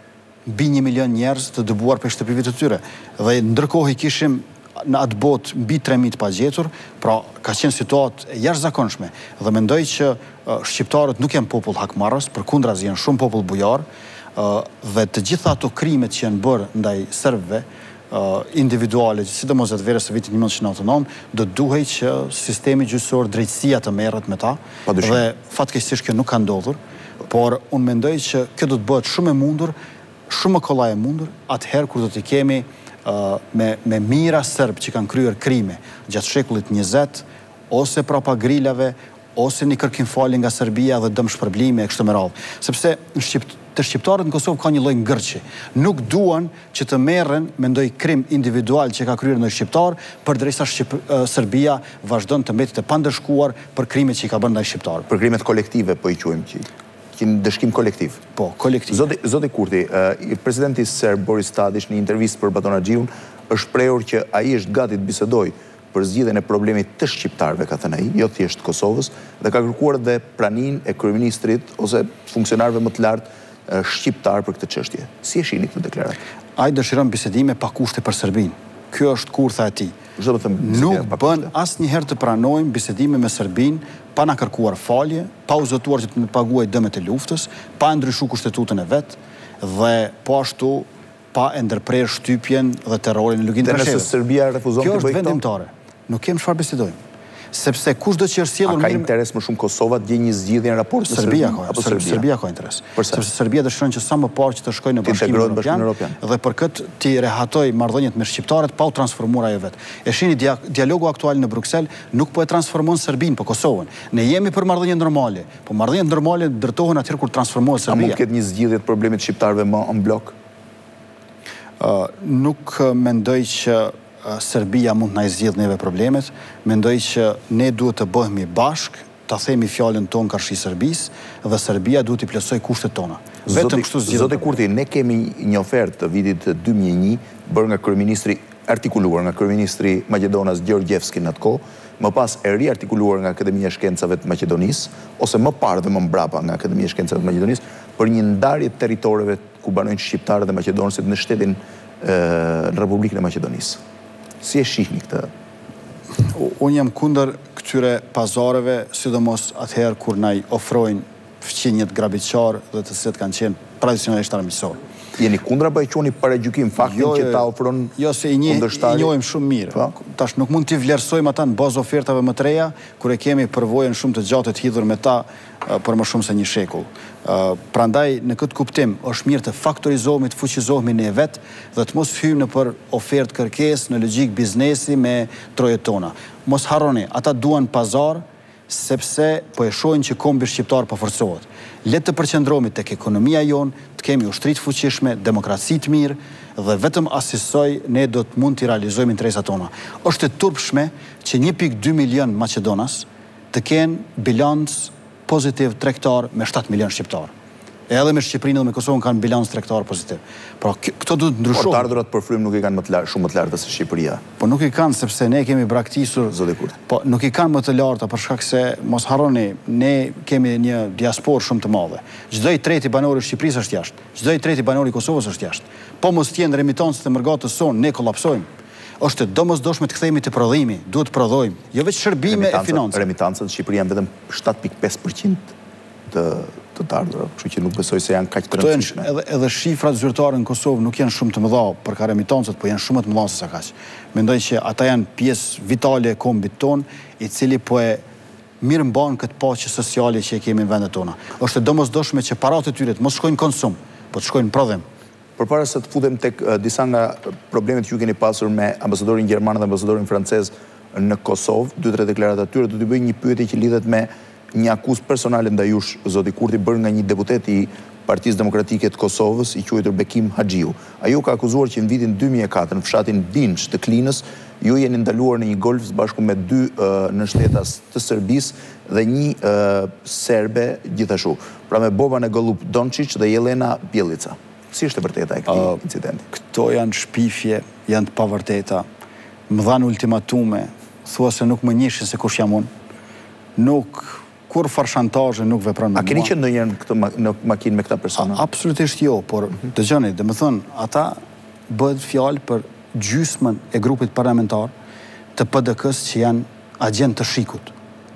mbi një milion njerëz të dëbuar për shtëpive të tyre. Dhe ndërkohë i kishim në atë botë mbi tre mijë të pagjetur, pra ka qenë situatë e jashtëzakonshme. Dhe mendoj që uh, shqiptarët nuk janë popull hakmarrës, përkundrazi janë shumë popull bujar, uh, dhe të gjitha ato krimet që janë bërë ndaj serbëve, uh, individuale, sidomos atë verës së vitit njëmbëdhjetë e nëntëdhjetë e nëntë, do duhej që sistemi gjyqësor, drejtësia të merret me ta, dhe fatkeqësisht kjo nuk ka ndodhur, por unë mendoj që kjo do të bëhet shumë e mundur, shumë më kollaj e mundur, atëherë kur do t'i kemi uh, me, me mira serb që kanë kryer krime gjatë shekullit njëzet, ose prapa grilave, ose një kërkimfali nga Serbia dhe dëm shpërblime e kështu me radhë. Sepse në Shqip, të shqiptarët në Kosovë ka një lloj ngërçi. Nuk duan që të merren me ndonjë krim individual që ka kryer ndonjë shqiptar, përderisa Shqip, uh, Serbia vazhdon të mbetet e pandërshkuar për krimet që i ka bërë ndaj shqiptarëve. Për krimet kolektive po i quajmë që në dëshkim kolektiv. Po, kolektiv. Zoti, Zoti Kurti, uh, presidenti serb Boris Tadić në intervistë për Batonaxhiun është shprehur që ai është gati të bisedojë për zgjidhjen e problemit të shqiptarëve, ka thënë ai, jo thjesht Kosovës, dhe ka kërkuar dhe praninë e kryeministrit ose funksionarëve më të lartë uh, shqiptar për këtë çështje. Si e shihni këtë deklaratë? Ai dëshiron bisedime pa kushte për Serbinë. Kjo është kurtha e tij. Nuk bën asnjëherë të pranojmë bisedime me Serbinë pa na kërkuar falje, pa u zotuar që të paguaj dëmet e luftës, pa ndryshuar kushtetutën e vet dhe po ashtu pa e ndërprer shtypjen dhe terrorin në luginën e Preshevës. Nëse Serbia refuzon të bëjë kjo është vendimtare. Nuk kemi çfarë bisedojmë. Sepse kushdo që është sjellur mirë. A ka interes më shumë Kosova të gjejë një zgjidhje në raport me Serbia apo Serbia? Serbia ka interes. Sepse Serbia dëshiron që sa më parë që të shkojë në Bashkimin Evropian dhe për këtë ti rehatoj marrëdhëniet me shqiptarët pa u transformuar ajo vet. E shihni dialogu aktual në Bruksel nuk po e transformon Serbinë, po Kosovën. Ne jemi për marrëdhënie normale, po marrëdhëniet normale ndërtohen atëherë kur transformohet Serbia. A mund të ketë një zgjidhje të problemit shqiptarëve më në blok? Nuk mendoj që Serbia mund na i zgjidh neve problemet, mendoj që ne duhet të bëhemi bashk, ta themi fjalën tonë karshi Serbisë dhe Serbia duhet të plotësoj kushtet tona. Vetëm kështu zgjidhet. Zoti Kurti, ne kemi një ofertë të vitit dy mijë e një bërë nga kryeministri, artikuluar nga kryeministri Maqedonas Gjorgjevski në atë kohë, më pas e riartikuluar nga Akademia e Shkencave të Maqedonisë, ose më parë dhe më mbrapa nga Akademia e Shkencave të Maqedonisë, për një ndarje të territoreve ku banojnë shqiptarët dhe maqedonësit në shtetin në Republikën e Maqedonisë. Si e shihni këtë? Unë jam kundër këtyre pazareve, sidomos atëherë kur na i ofrojnë fqinjet grabitqar dhe të cilët kanë qenë tradicionalisht armiqësor. Jeni kundra apo e quani paragjykim faktin që ta ofron kundërshtari? Jo, se i njohim shumë mirë. Tash nuk mund t'i vlerësojmë ata në bazë ofertave më të reja, kur e kemi përvojën shumë të gjatë të hidhur me ta për më shumë se një shekull. Prandaj, në këtë kuptim, është mirë të faktorizohemi, të fuqizohemi ne vetë dhe të mos hyjmë në për ofertë kërkesë, në logjik biznesi me trojet tona. Mos harroni, ata duan pazar, sepse po e shohin që kombi shqiptar po forcohet. Le të përqendrohemi tek ekonomia jonë, të kemi ushtri të fuqishme, demokraci të mirë dhe vetëm asisoj ne do të mund të realizojmë interesat tona. Është e turpshme që një pikë dy milion Maqedonas të kenë bilans pozitiv tregtar me shtatë milion shqiptar. Edhe me Shqipërinë dhe me Kosovën kanë bilans tregtar pozitiv. Pra, këto duhet të ndryshojnë. Por të ardhurat për frym nuk i kanë më të lartë, shumë më të larta se Shqipëria. Po nuk i kanë sepse ne kemi braktisur. Zoti Kurti. Po nuk i kanë më të larta për shkak se mos harroni, ne kemi një diasporë shumë të madhe. Çdo i treti banor i Shqipërisë është jashtë. Çdo i treti banor i Kosovës është jashtë. Po mos tjenë remitancët e mërgatës sonë, ne kollapsojmë. Është domosdoshme të kthehemi te prodhimi, duhet të prodhojmë, jo vetëm shërbime e financave. Remitancët në Shqipëri janë vetëm shtatë pikë pesë përqind të të të ardhura, kështu që nuk besoj se janë kaq të rëndësishme. Edhe, edhe shifrat zyrtare në Kosovë nuk janë shumë të mëdha për ka remitancët, po janë shumë të mëdha se sa kaq. Mendoj që ata janë pjesë vitale e kombit ton, i cili po e mirë mban këtë paqe sociale që e kemi në vendet tona. Është e domosdoshme që paratë e tyre të mos shkojnë konsum, po të shkojnë në prodhim. Përpara se të futem tek uh, disa nga problemet që ju keni pasur me ambasadorin gjerman dhe ambasadorin francez në Kosovë, dy tre deklaratat atyre, do t'i bëj një pyetje që lidhet me një akuzë personale ndaj jush, zoti Kurti, bërë nga një deputet i Partisë Demokratike të Kosovës, i quajtur Bekim Haxhiu. Ai u ka akuzuar që në vitin dy mijë e katër në fshatin Binç të Klinës, ju jeni ndaluar në një golf së bashku me dy uh, nënshtetas të Serbisë dhe një uh, serbe gjithashtu. Pra me Boban e Golup Dončić dhe Jelena Bjelica. Si është e vërteta e këtij uh, incidenti? Këto janë shpifje, janë të pavërteta. Më dhanë ultimatume, thua se nuk më njihshin se kush jam unë. Nuk kur farshantazhe nuk vepron me mua. A keni qenë ndonjëherë në këtë në makinë me këta persona? Absolutisht jo, por dëgjoni, domethënë, ata bëhet fjalë për gjysmën e grupit parlamentar të P D K-s që janë agent të shikut.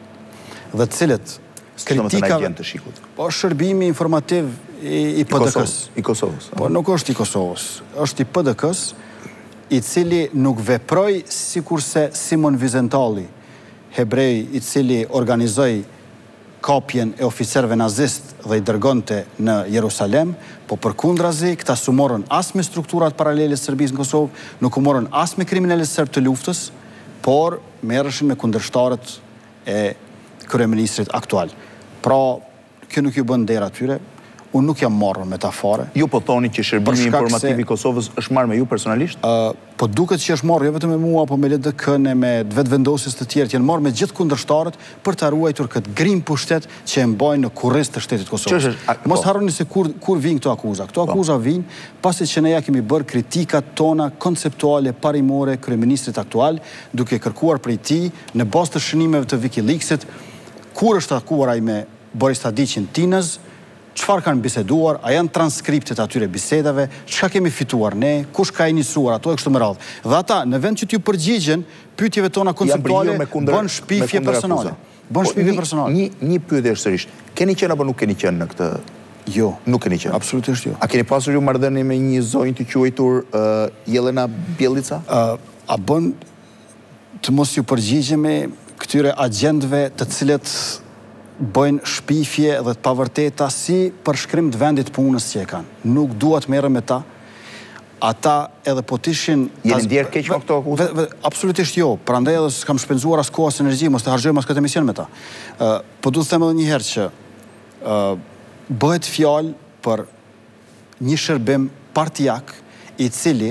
Dhe të cilët kritikave agent të shikut. Po shërbimi informativ i, i P D K-s. I Kosovës. Po nuk është i Kosovës, është i P D K-s, i cili nuk veproi sikurse Simon Vizentalli, hebrej i cili organizoi kapjen e oficerëve nazist dhe i dërgonte në Jerusalem, po përkundrazi, këta su morën as me strukturat paralele të Serbisë në Kosovë, nuk u morën as me kriminalet serb të luftës, por merreshin me kundërshtarët e kryeministrit aktual. Pra, kjo nuk ju bën derë atyre, unë nuk jam marrë me ta fare. Ju po thoni që shërbimi informativ i Kosovës është marrë me ju personalisht? Uh, po duket që është marrë, jo vetëm me mua, po me L D K-n, me vetëvendosjes të tjerë, janë marrë me gjithë kundërshtarët për ta ruajtur këtë grim pushtet që e mbajnë në kurriz të shtetit Kosovës. Mos po. Harroni se kur, kur vinë këto akuza. Këto akuza po. Vinë pasi që ne ja kemi bërë kritikat tona konceptuale parimore kryeministrit aktual, duke kërkuar prej tij në bazë të shënimeve të WikiLeaksit, kur është takuar ai me Boris Tadićin Tinës, çfarë kanë biseduar, a janë transkriptet atyre bisedave, çka kemi fituar ne, kush ka iniciuar ato e kështu me radhë. Dhe ata, në vend që t'ju përgjigjen pyetjeve tona konceptuale, bën shpifje personale. Bën shpifje personale. Një, një pyetje sërish. Keni qenë apo nuk keni qenë në këtë? Jo. Nuk keni qenë? Absolutisht jo. A keni pasur ju marrëdhënie me një zonjë të quajtur uh, Jelena Bjelica? Uh, a bën të mos ju përgjigjemi këtyre agentëve të cilët bëjnë shpifje dhe të pavërteta si përshkrim të vendit punës që e kanë. Nuk dua të merrem me ta. Ata edhe po tishin... Jeni ndjerë keq me këto akuzë? Absolutisht jo. Prandaj edhe s'kam shpenzuar as kohë as energji, mos të harxojmë as këtë emision me ta. Uh, po du të them edhe një herë që uh, bëhet fjalë për një shërbim partijak i cili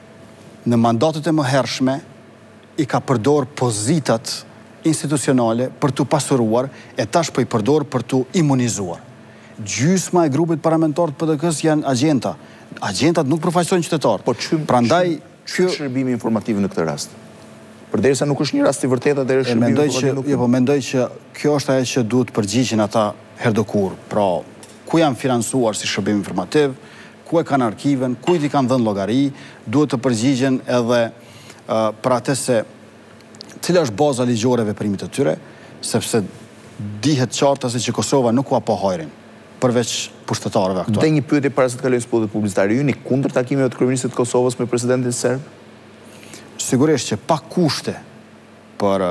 në mandatet e mëhershme i ka përdor pozitat institucionale për të pasuruar e tash po i përdor për të imunizuar. Gjysma e grupit parlamentar të P D K-s janë agjenta. Agjentat nuk përfaqësojnë qytetarët. Po çym prandaj ky shërbimi informativ në këtë rast. Përderisa nuk është një rast i vërtetë dhe shërbimi informativ nuk. Jo, po mendoj që kjo është ajo që duhet përgjigjen ata herë do kur. Pra, ku janë financuar si shërbim informativ, ku e kanë arkiven, kujt i kanë dhënë llogari, duhet të përgjigjen edhe uh, për atë se cila është baza ligjore e veprimit të tyre, sepse dihet qartë se që Kosova nuk ka pa hajrin, përveç pushtetarëve aktual. Dhe një pyetje para se të kalojmë spotet publicitare, ju jeni kundër takimeve të kryeministit të Kosovës me presidentin serb? Sigurisht që pa kushte për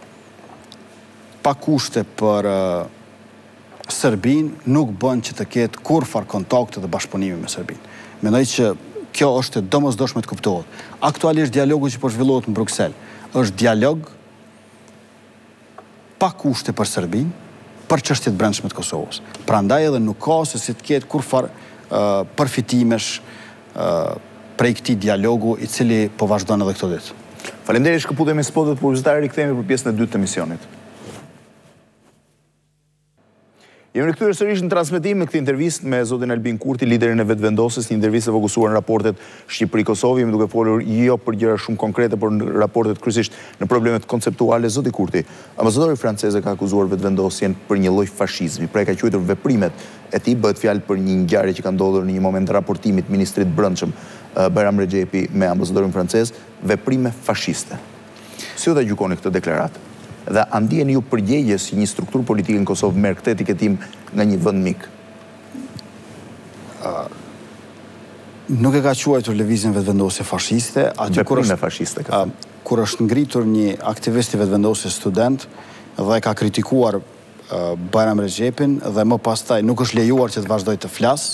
pa kushte për Serbin nuk bën që të ketë kurfar kontakte dhe bashkëpunimi me Serbin. Mendoj që kjo është e domosdoshme të kuptohet. Aktualisht dialogu që po zhvillohet në Bruksel është dialog pa kushte për Serbin, për çështjet brendshme të Kosovës. Prandaj edhe nuk ka se si të ketë kurfar uh, përfitimesh uh, prej këtij dialogu i cili po vazhdon edhe këto ditë. Faleminderit, shkëputemi me spotet publicitare, rikthehemi për pjesën e dytë të emisionit. Jemi rikthyer sërish në transmetim me këtë intervistë me zotin Albin Kurti, liderin e vetëvendosjes, një intervistë e fokusuar në raportet Shqipëri-Kosovë, jemi duke folur jo për gjëra shumë konkrete, por në raportet kryesisht në problemet konceptuale. Zoti Kurti, ambasadori francez ka akuzuar vetëvendosjen për një lloj fashizmi, pra e ka quajtur veprimet e tij, bëhet fjalë për një ngjarje që ka ndodhur në një moment të raportimit ministrit brendshëm Bayram Rexhepi me ambasadorin francez, veprime fashiste. Si u ta gjykoni këtë deklaratë? Dhe a ndjeni ju përgjegje si një strukturë politike në Kosovë merr këtë etiketim nga një vend mik? Uh, nuk e ka quajtur lëvizjen vetëvendosje fashiste, aty kur është fashiste ka. Uh, kur është ngritur një aktivist i vetëvendosjes student dhe ka kritikuar uh, Bayram Rexhepin dhe më pastaj nuk është lejuar që të vazhdoj të flas,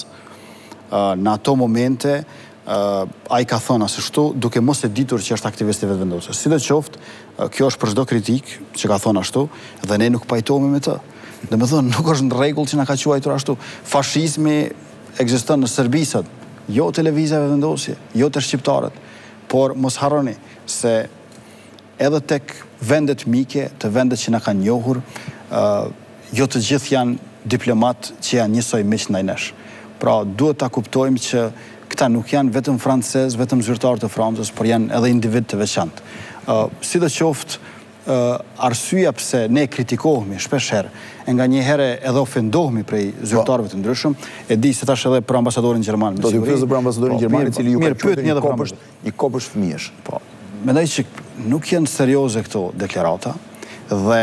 uh, në ato momente Uh, a i ka thonë ashtu, duke mos e ditur që është aktivist i vetëvendosjes. Sidoqoftë, uh, kjo është për çdo kritik që ka thonë ashtu, dhe ne nuk pajtohemi me të. Domethënë, nuk është në rregull që na ka quajtur ashtu. Fashizmi ekziston në Serbi sot, jo te lëvizja e vetëvendosje, jo te shqiptarët, por mos harroni se edhe tek vendet mike, të vendet që na kanë njohur, uh, jo të gjithë janë diplomat që janë njësoj miq ndaj nesh. Pra, duhet ta kuptojmë që këta nuk janë vetëm francez, vetëm zyrtarë të Francës, por janë edhe individ të veçantë. Uh, Sidoqoftë, uh, arsyeja pse ne kritikohemi shpesh herë, e nga një herë edhe ofendohemi prej zyrtarëve të ndryshëm, e di se tash edhe për ambasadorin gjerman. Do të pyesë për ambasadorin gjerman, i cili ju ka quajtur një kopësht, një kopësht fëmijësh. Po. Mendoj që nuk janë serioze këto deklarata dhe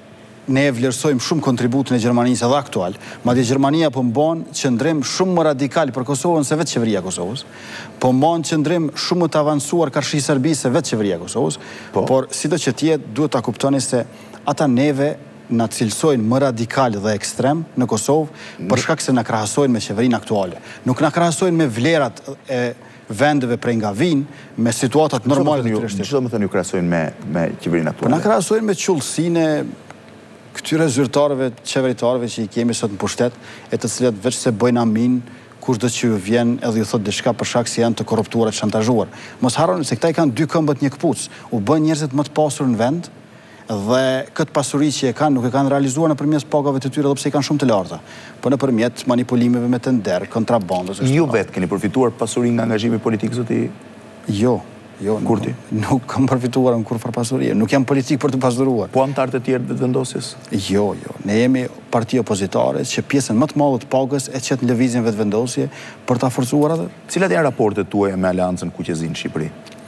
ne e vlerësojmë shumë kontributin e Gjermanisë edhe aktual, madje Gjermania po mban qëndrim shumë më radikal për Kosovën se vetë qeveria e Kosovës, po mban qëndrim shumë më të avancuar karshi Serbisë se vetë qeveria e Kosovës, po. Por sido që tjetë duhet ta kuptoni se ata neve na cilësojnë më radikal dhe ekstrem në Kosovë për shkak se na krahasojnë me qeverinë aktuale. Nuk na krahasojnë me vlerat e vendeve prej nga vinë, me situatat normale të tjerë. Çfarë më thënë ju krahasojnë me me qeverinë aktuale? Po na krahasojnë me qullësinë këtyre zyrtarëve, qeveritarëve që i kemi sot në pushtet, e të cilat veç se bëjnë amin, kushdo që ju vjen edhe ju thot diçka për shkak se janë të korruptuar e shantazhuar. Mos harroni se këta i kanë dy këmbët një këpuc, u bën njerëzit më të pasur në vend dhe këtë pasuri që e kanë nuk e kanë realizuar nëpërmjet pagave të tyre, edhe pse i kanë shumë të larta, por nëpërmjet manipulimeve me tender, kontrabandës. Ju vetë keni përfituar pasurinë nga angazhimi politik zoti? Jo. Jo, Kurti? Nuk kam përfituar në kurfar pasurie, nuk jam politik për të pasuruar. Po antarët e tjerë të vetëvendosjes? Jo, jo. Ne jemi parti opozitare që pjesën më të madhe të pagës e çet në lëvizjen vetëvendosje për ta forcuar atë. Cilat janë raportet tuaja me Aleancën Kuqezin në Shqipëri?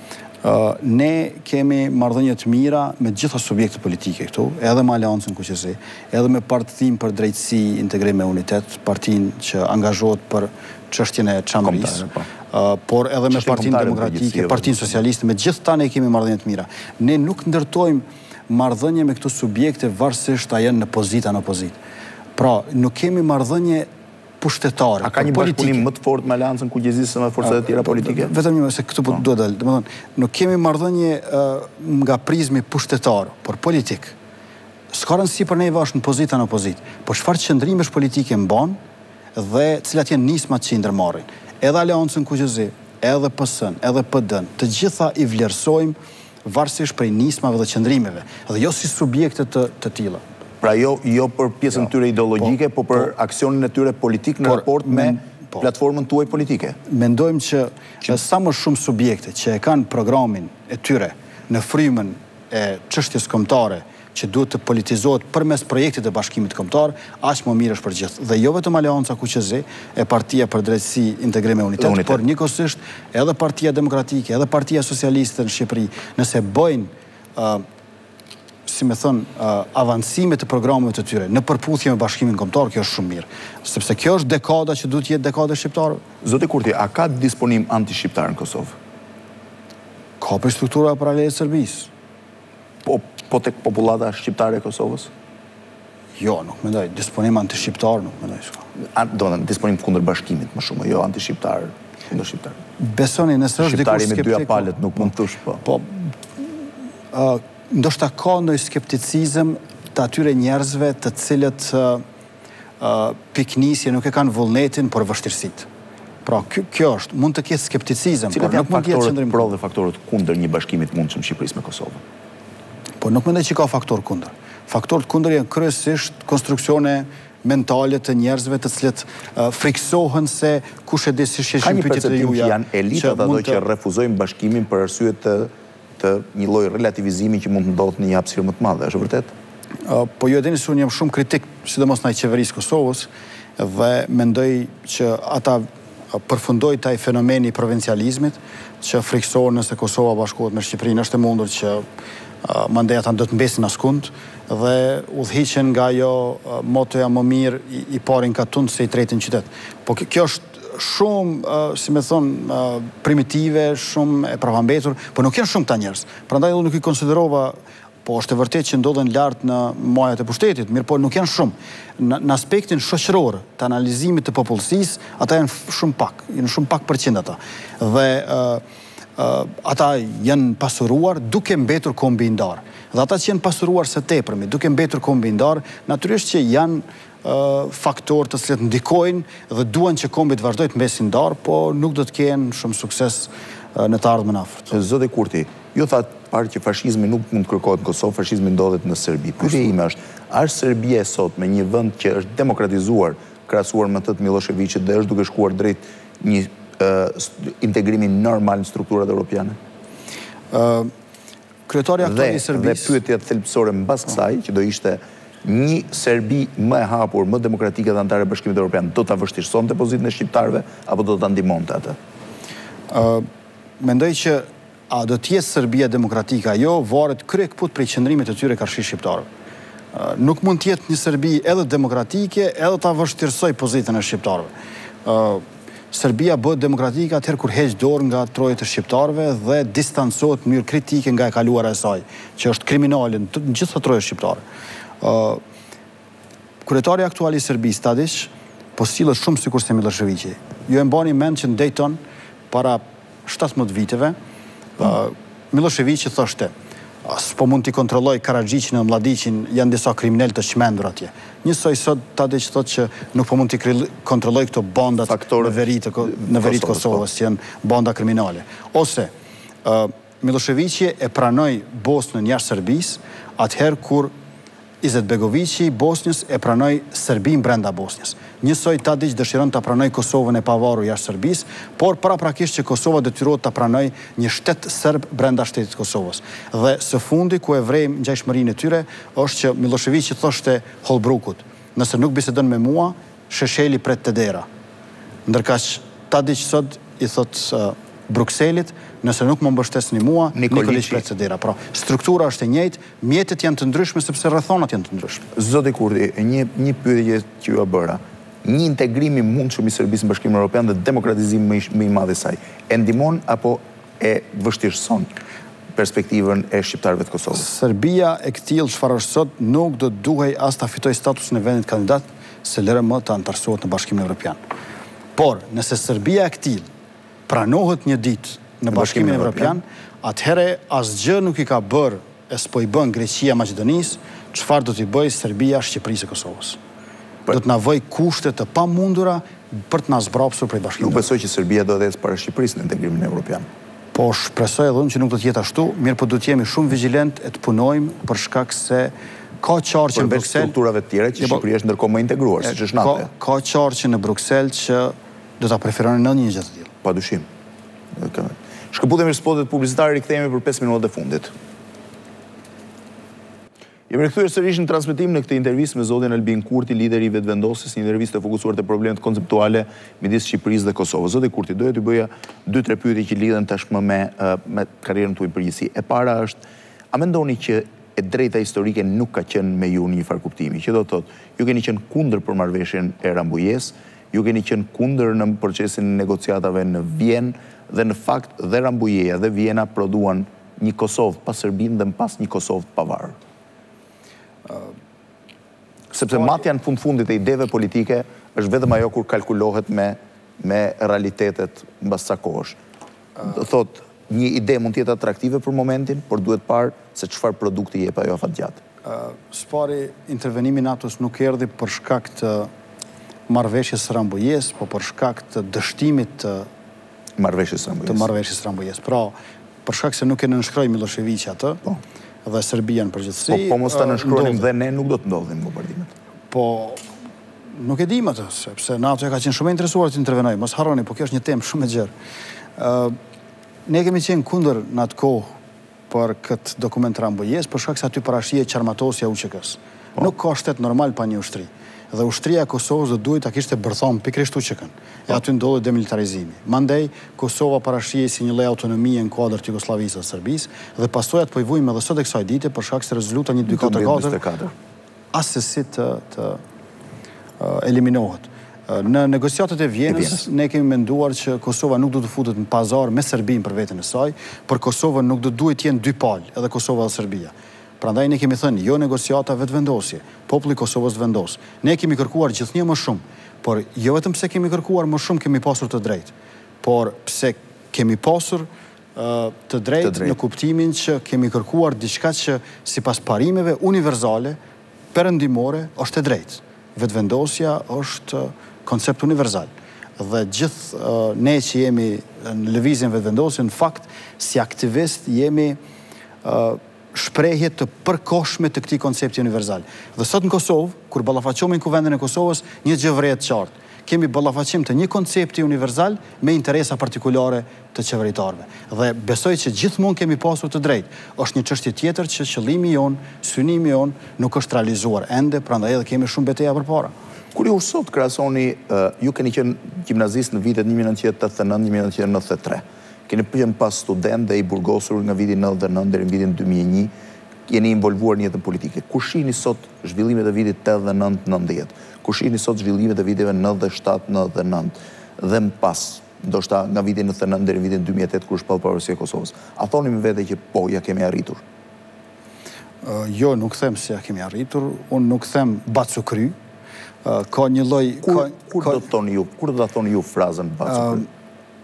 Uh, ne kemi marrëdhënie të mira me gjitha subjektet politike këtu, edhe me Aleancën Kuqezi, edhe me Partinë për Drejtësi, Integrim e Unitet, partinë që angazhohet për çështjen e Çamërisë. Uh, por edhe me Partinë Demokratike, Partinë Socialiste, me gjithë ta ne kemi marrëdhënie të mira. Ne nuk ndërtojmë marrëdhënie me këto subjekte varësisht a janë në pozitë apo në opozitë. Pra, nuk kemi marrëdhënie pushtetare. A ka një bashkëpunim më të fortë me Aleancën Kuqezisë se me forcat e tjera politike? Vetëm një, se këtu po duhet dalë. Domethënë, nuk kemi marrëdhënie uh, nga prizmi pushtetar, por politik. S'ka rëndësi për neve është në pozitë apo në opozitë, por çfarë qëndrimesh politike mban dhe cilat janë nismat që i ndërmarrin. Edhe Aleancën Kuqezi, edhe P S-n, edhe P D-n, të gjitha i vlerësojmë varësisht prej nismave dhe qëndrimeve, dhe jo si subjekte të, të tilla. Pra jo, jo për pjesën jo, tyre ideologjike, po, po për po, aksionin e tyre politik në por, raport me po, platformën tuaj politike. Mendojmë që, që sa më shumë subjekte që e kanë programin e tyre në frymën e çështjes kombëtare, që duhet të politizohet përmes projektit të bashkimit kombëtar, aq më mirë është për gjithë. Dhe jo vetëm Aleanca Q Q Z, e Partia për Drejtësi, Integrim e Unitet, Unitet. por njëkohësisht edhe Partia Demokratike, edhe Partia Socialiste në Shqipëri, nëse bëjnë uh, si me thënë, uh, avancime të programeve të tyre në përputhje me bashkimin kombëtar, kjo është shumë mirë. Sepse kjo është dekada që duhet jetë dekada e shqiptarëve. Zoti Kurti, a ka disponim anti-shqiptar në Kosovë? Ka për struktura paralele të Serbisë. Po, po tek popullata shqiptare e Kosovës? Jo, nuk mendoj. Disponim anti-shqiptar, nuk mendoj shka. Do në disponim kundër bashkimit më shumë, jo anti-shqiptar, kundër shqiptar. Besoni, nëse është dikur skeptik... Shqiptari me dy palet, nuk mund të thush, po. Po, uh, ndoshta ka ndoj skepticizëm të atyre njerëzve të cilët uh, uh, piknisje nuk e kanë vullnetin, por vështirësit. Pra, kjo është, mund të ketë skepticizëm, por nuk mund të jetë qëndrim. Cilat janë faktorët pro dhe faktorët kundër një bashkimit mundshëm Shqipërisë me Kosovën? Po nuk mendoj që ka faktor kundër. Faktorët kundër janë kryesisht konstruksione mentale të njerëzve të cilët uh, friksohen se kush e di si sheshin pyetjet e juja. Ka një perceptim që janë elitat ato që refuzojnë bashkimin për arsye të të një lloj relativizimi që mund të ndodhë në një hapësirë më të madhe, është vërtet? Uh, po ju e dini se unë jam shumë kritik, sidomos ndaj qeverisë Kosovës, dhe mendoj që ata përfundoi taj fenomeni i provincializmit, që friksohen nëse Kosova bashkohet me Shqipërinë, është e mundur që uh, mandej ata do të mbesin askund, dhe udhhiqen nga ajo uh, motoja më mirë i, i parin ka tund se i tretin qytet. Po kjo është shumë, uh, si me thonë, uh, primitive, shumë e pravambetur, po nuk janë shumë ta njerëz. Prandaj unë nuk i konsiderova, po është e vërtet që ndodhen lartë në majat e pushtetit, mirë po nuk janë shumë. Në, në aspektin shoqëror të analizimit të popullsisë, ata janë shumë pak, janë shumë pak përqind ata. Dhe uh, uh, ata janë pasuruar duke mbetur kombindar. Dhe ata që janë pasuruar së tepërmi, duke mbetur kombindar, natyrisht që janë uh, faktor të cilët ndikojnë dhe duan që kombi të vazhdojë të mbesin ndar, po nuk do të kenë shumë sukses uh, në të ardhmen afërt. Zoti Kurti, ju thatë parë që fashizmi nuk mund të kërkohet në Kosovë, fashizmi ndodhet në Serbi. Pyetja ime është, a është Serbia e sot me një vend që është demokratizuar, krahasuar me të të Miloševićit dhe është duke shkuar drejt një uh, integrimi normal në strukturat europiane? Uh, Kryetari aktuali i Serbisë. Dhe pyetja thelbësore mbas kësaj, që do ishte një Serbi më e hapur, më demokratike dhe antare e Bashkimit Evropian, do ta vështirësonte pozitën e shqiptarëve apo do ta ndihmonte atë? Uh, mendoj që a do të jetë Serbia demokratike ajo, varet krye këput prej qëndrimit të tyre karshi shqiptarëve. Uh, nuk mund të jetë një Serbi edhe demokratike, edhe ta vështirësoj pozitën e shqiptarëve. Uh, Serbia bëhet demokratike atëherë kur heq dorë nga trojet e shqiptarëve dhe distancohet në mënyrë kritike nga e kaluara e saj, që është kriminale në gjithë trojet shqiptare. Uh, Kryetari aktuali i Serbisë, Tadić, po sillet shumë sikur se Miloševići. Ju e mbani mend që në Dayton para shtatëmbëdhjetë viteve, uh, Miloševići thoshte, s'po mund t'i kontrolloj Karadziqin dhe Mladiqin, janë disa kriminal të çmendur atje. Njësoj sot Tadić thotë që nuk po mund t'i kontrolloj këto bandat në veri të në veri të Kosovës, që janë banda kriminale. Ose uh, Miloševići e pranoi Bosnën jashtë Serbisë, atëherë kur Izetbegovići Bosnjës e pranoi Serbin brenda Bosnjës. Njësoj Tadić dëshiron të pranoj Kosovën e pavarur jashtë Serbisë, por paraprakisht që Kosova detyrohet të pranoj një shtet serb brenda shtetit Kosovës. Dhe së fundi ku e vrejmë ngjashmërinë e tyre është që Miloševići thoshte Holbrukut, nëse nuk bisedon me mua, Shesheli pret të dera. Ndërkaq Tadić sot i thot uh, Brukselit, nëse nuk më mbështesni mua, Nikolić pret të dera. Pra, struktura është e njëjtë, mjetet janë të ndryshme sepse rrethonat janë të ndryshme. Zoti Kurti, një një pyetje që ju bëra. Një integrimi mundshëm i Serbisë në Bashkimin Evropian dhe demokratizim më i madh i saj, e ndihmon apo e vështirëson perspektivën e shqiptarëve të Kosovës? Serbia e këtillë çfarë është sot nuk do të duhej as ta fitojë statusin e vendit kandidat, se lërë më të antarësohet në Bashkimin Evropian. Por, nëse Serbia e këtillë pranohet një ditë në Bashkimin Evropian, atëherë asgjë nuk i ka bërë e s'po i bën Greqia Maqedonisë, çfarë do t'i bëjë Serbia Shqipërisë e Kosovës. Do të na vëj kushte të pamundura për të na zbrapsur prej Bashkimit. Nuk besoj që Serbia do të ecë para Shqipërisë në integrimin evropian. Po shpresoj edhe unë që nuk do të jetë ashtu, mirë po do të jemi shumë vigjilent e të punojmë për shkak se ka qarë që në Bruksel... strukturave të tjera që Shqipëria është ndërkohë më integruar, siç është natë. Ka qarë që në Bruksel që do ta preferonin në një gjë të tillë. Padyshim. Shkëputemi spotet publicitare, rikthehemi për pesë minutat e fundit. Jemi rikthyer sërish në transmetim në këtë intervistë me zotin Albin Kurti, lideri i vetëvendosjes, një intervistë e fokusuar te problemet konceptuale midis Shqipërisë dhe Kosovës. Zoti Kurti, doja t'ju bëja dy tre pyetje që lidhen tashmë me me karrierën tuaj përgjithësi. E para është, a mendoni që e drejta historike nuk ka qenë me ju në një farë kuptimi, që do të thotë, ju keni qenë kundër për marrëveshjen e Rambujës, ju keni qenë kundër në procesin e negociatave në Vjenë, dhe në fakt dhe Rambujeja dhe Vjena prodhuan një Kosovë pa Serbinë dhe më pas një Kosovë të pavarur. Sepse matja në fund fundit e ideve politike është vetëm ajo kur kalkulohet me, me realitetet mbas sa kohësh. Do thot, një ide mund tjetë atraktive për momentin, por duhet parë se çfarë produkti jep ajo afatgjatë. Uh, Spari, intervenimi NATO-s nuk erdhi për shkak të marrëveshjes së Rambujës, po për shkak të dështimit të marrëveshjes së Rambujës. Të marrëveshjes së Rambujës. Pra, për shkak se nuk e nënshkroi Miloševiqi atë, po. Dhe Serbia në përgjithësi. Po, po mos ta nënshkronim dhe ne nuk do të ndodhin bombardimet. Po, nuk e dim atë, sepse NATO e ka qenë shumë e interesuar të intervenojë. Mos harroni, po kjo është një temë shumë e gjerë. Uh, ne kemi qenë kundër në atë kohë për këtë dokument Rambujës, për shkak se aty parashije qarmatosja U Q K-s. Po. Nuk ka shtet normal pa një ushtri. Dhe ushtria e Kosovës do duhet ta kishte bërthon pikërisht U Q K-n. E aty ndodhi demilitarizimi. Mandej Kosova parashihej si një lloj autonomie në kuadër të Jugosllavisë dhe Serbisë, dhe pasojat po i vujmë edhe sot e kësaj dite për shkak se rezoluta një dy katër katër asesi të, të uh, eliminohet. Uh, në negociatet e Vjenës, ne kemi menduar që Kosova nuk do të futet në pazar me Serbinë për veten e saj, për Kosovën nuk do duhet të jenë dy palë, edhe Kosova dhe Serbia. Prandaj ne kemi thënë, jo negociata vetëvendosje, populli i Kosovës vendos. Ne kemi kërkuar gjithnjë më shumë, por jo vetëm pse kemi kërkuar më shumë kemi pasur të drejtë, por pse kemi pasur uh, të drejtë drejt. Në kuptimin që kemi kërkuar diçka që sipas parimeve universale, perëndimore, është e drejtë. Vetëvendosja është koncept universal. Dhe gjithë uh, ne që jemi në lëvizjen vetëvendosje, në fakt, si aktivist jemi uh, shprehje të përkohshme të këtij koncepti universal. Dhe sot në Kosovë, kur ballafaqohemi në kuvendin e Kosovës, një gjë vret qartë. Kemi ballafaqim të një koncepti universal me interesa partikulare të qeveritarëve. Dhe besoj që gjithmonë kemi pasur të drejtë. Është një çështje tjetër që qëllimi jon, synimi jon nuk është realizuar ende, prandaj edhe kemi shumë betejë përpara. Kur ju sot krahasoni, uh, ju keni qenë gjimnazist në vitet një mijë nëntëqind e tetëdhjetë nëntë një mijë nëntëqind e nëntëdhjetë e tre. Keni qenë pas student dhe i burgosur nga viti nëntëdhjetë e nëntë deri në vitin dy mijë e një, jeni involvuar në jetën politike. Ku shihni sot zhvillimet e vitit tetëdhjetë e nëntë nëntëdhjetë? Ku shihni sot zhvillimet e viteve nëntëdhjetë e shtatë nëntëdhjetë e nëntë dhe më pas, ndoshta nga viti nëntëdhjetë e nëntë deri në vitin dy mijë e tetë kur shpall pavarësia e Kosovës? A thoni me vete që po, ja kemi arritur? Uh, jo, nuk them se ja kemi arritur, unë nuk them bacukry. Uh, ka një lloj kur, ka, kur ka... do të thoni ju, kur do ta thoni ju frazën bacukry? Uh,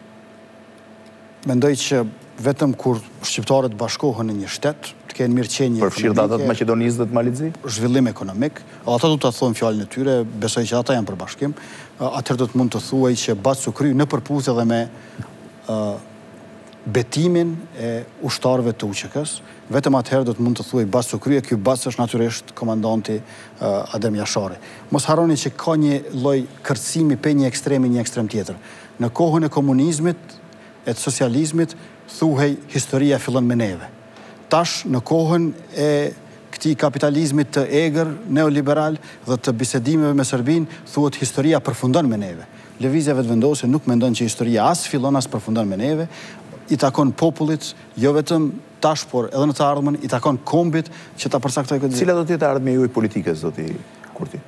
Mendoj që vetëm kur shqiptarët bashkohen në një shtet, të kenë mirëqenie ekonomike. Përfshirë ata të Maqedonisë dhe të Malizi? Zhvillim ekonomik. Ata do të thonë fjalën e tyre, besoj që ata janë për bashkim. Atëherë do të mund të thuaj që bacukry në përputhje edhe me uh, betimin e ushtarëve të U Q K-s, vetëm atëherë do të mund të thuaj bacukry, e ky bac është natyrisht komandanti uh, Adem Jashari. Mos harroni që ka një lloj kërcimi pe një ekstremi një ekstrem tjetër. Në kohën e komunizmit e të socializmit, thuhej, historia fillon me neve. Tash, në kohën e këtij kapitalizmit të egër, neoliberal dhe të bisedimeve me Serbinë, thuhet historia përfundon me neve. Lëvizja vetëvendosje nuk mendon që historia as fillon as përfundon me neve, i takon popullit, jo vetëm tash, por edhe në të ardhmen, i takon kombit që ta përcaktoj këtë. Cila do të jetë ardhmja juaj politike, zoti Kurti?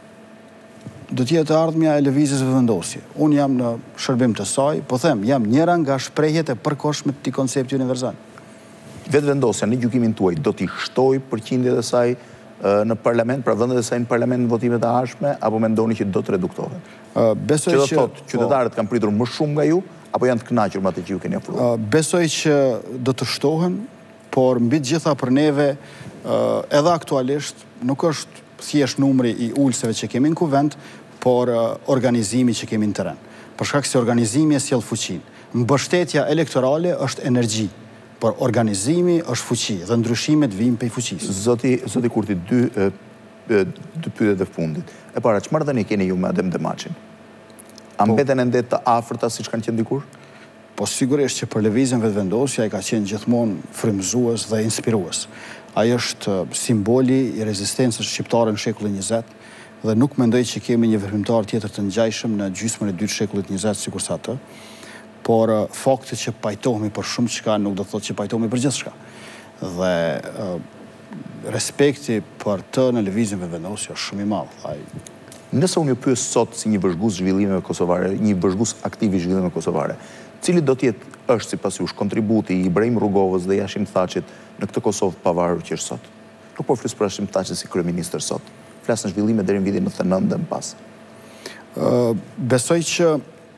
Do të jetë ardhmja e lëvizjes vetëvendosje. Unë jam në shërbim të saj, po them, jam njëra nga shprehjet e përkohshme të këtij koncepti universal. Vetëvendosja në gjykimin tuaj do t'i shtoj përqindjet e saj në parlament, pra vendet e saj në parlament në votimet e ardhshme, apo mendoni që do të reduktohet? Uh, besoj që do thotë qytetarët kanë pritur më shumë nga ju, apo janë të kënaqur me atë që ju keni ofruar? Uh, besoj që do të shtohen, por mbi të gjitha për neve, uh, edhe aktualisht, nuk është thjesht numri i ulseve që kemi në kuvend, por uh, organizimi që kemi në teren. Për shkak se organizimi e sjell fuqinë. Mbështetja elektorale është energji, por organizimi është fuqi dhe ndryshimet vijnë prej fuqisë. Zoti, zoti Kurti, dy, e, e, dy pyetjet e fundit. E para, çfarë marrëdhënie keni ju me Adem Demaçin? A mbeten ende të afërta siç kanë qenë dikur? Po sigurisht që për lëvizjen vetëvendosja ai ka qenë gjithmonë frymëzues dhe inspirues. Ai është simboli i rezistencës shqiptare në shekullin njëzet dhe nuk mendoj që kemi një veprimtar tjetër të ngjajshëm në gjysmën e dytë shekullit njëzet sikur sa atë, por fakti që pajtohemi për shumë çka nuk do të thotë që pajtohemi për gjithçka. Dhe respekti për të në lëvizjen vetëvendosje është shumë i madh. Nëse unë ju pyes sot si një vëzhgues zhvillimeve kosovare, një vëzhgues aktiv i zhvillimeve kosovare, cili do të jetë është sipas jush kontributi i Ibrahim Rrugovës dhe Hashim Thaçit në këtë Kosovë të pavarur që është sot? Nuk po flis për Hashim Thaçin si kryeministër sot. Flas në zhvillime deri në vitin nëntëdhjetë e nëntë dhe më pas. Uh, besoj që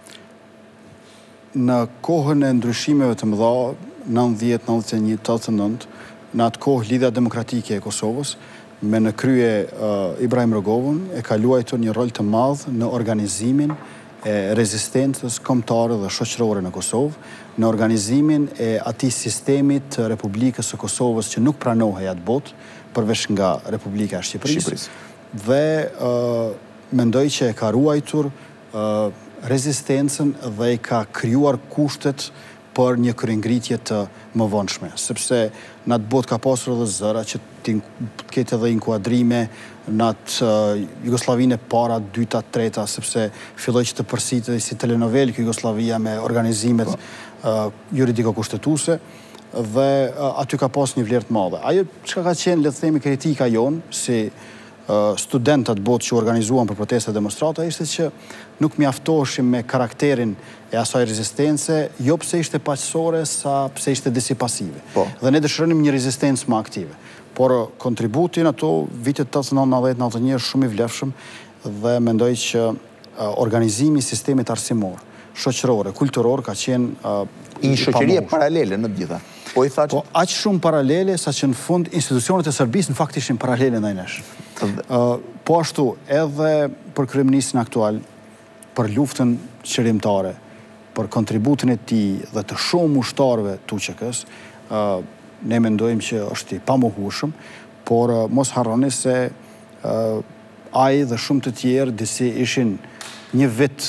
në kohën e ndryshimeve të mëdha, nëntëdhjetë, nëntëdhjetë e një, tetëdhjetë e nëntë, në atë kohë Lidhja Demokratike e Kosovës, me në krye uh, Ibrahim Rrugovën, e ka luajtur një rol të madh në organizimin e rezistencës kombëtare dhe shoqërore në Kosovë, në organizimin e atij sistemit të Republikës së Kosovës që nuk pranohej atë botë, përveç nga Republika e Shqipërisë. Shqipërisë. Dhe uh, mendoj që e ka ruajtur uh, rezistencën dhe i ka krijuar kushtet për një kryengritje të mëvonshme, sepse në atë botë ka pasur edhe zëra që të ketë edhe inkuadrime në atë uh, Jugoslavinë e para, dyta, treta, sepse filloi që të përsitej si telenovel kjo Jugoslavia me organizimet uh, juridiko-kushtetuese dhe uh, aty ka pas një vlerë të madhe. Ajo çka ka qenë, le të themi, kritika jonë si uh, studentat botë që organizuan për protesta demonstrata ishte që nuk mjaftoheshim me karakterin e asaj rezistence, jo pse ishte paqësore, sa pse ishte disipasive. Po. Dhe ne dëshironim një rezistencë më aktive. Por kontributin ato vitet tetëdhjetë, nëntëdhjetë, nëntëdhjetë e një është shumë i vlefshëm dhe mendoj që uh, organizimi i sistemit arsimor, shoqëror, kulturor ka qenë uh, një shoqërie paralele në të gjitha. Po i thaç. Po aq shumë paralele sa që në fund institucionet e Serbisë në fakt ishin paralele ndaj nesh. Uh, po ashtu edhe për kryeministin aktual, për luftën qërimtare, për kontributin e tij dhe të shumë ushtarëve të U Q K-s, uh, ne mendojmë që është i pamohueshëm, por uh, mos harroni se uh, ai dhe shumë të tjerë disi ishin një vit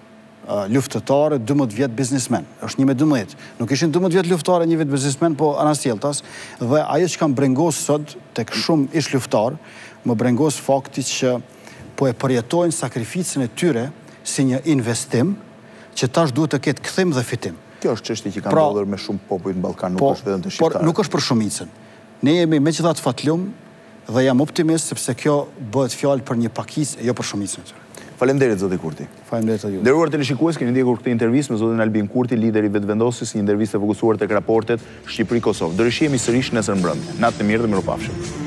uh, luftëtare, dymbëdhjetë vjet biznesmen. Është një me dymbëdhjetë. Nuk ishin dymbëdhjetë vjet luftare, një vit biznesmen, po anasjelltas. Dhe ajo që kam brengos sot tek shumë ish luftar, më brengos fakti që po e përjetojnë sakrificën e tyre si një investim që tash duhet të ketë kthim dhe fitim. Kjo është çështje që ka pra, ndodhur me shumë popull në Ballkan, nuk po, është vetëm të shqiptarë. Por nuk është për shumicën. Ne jemi megjithatë fatlum dhe jam optimist sepse kjo bëhet fjalë për një pakicë e jo për shumicën e tyre. Faleminderit zoti Kurti. Faleminderit ju. Nderuar teleshikues, keni ndjekur këtë intervistë me zotin Albin Kurti, lideri vetëvendosës, një intervistë e fokusuar tek raportet Shqipëri-Kosovë. Do rishihemi sërish nesër mbrëmje. Natë të mirë dhe mirupafshim.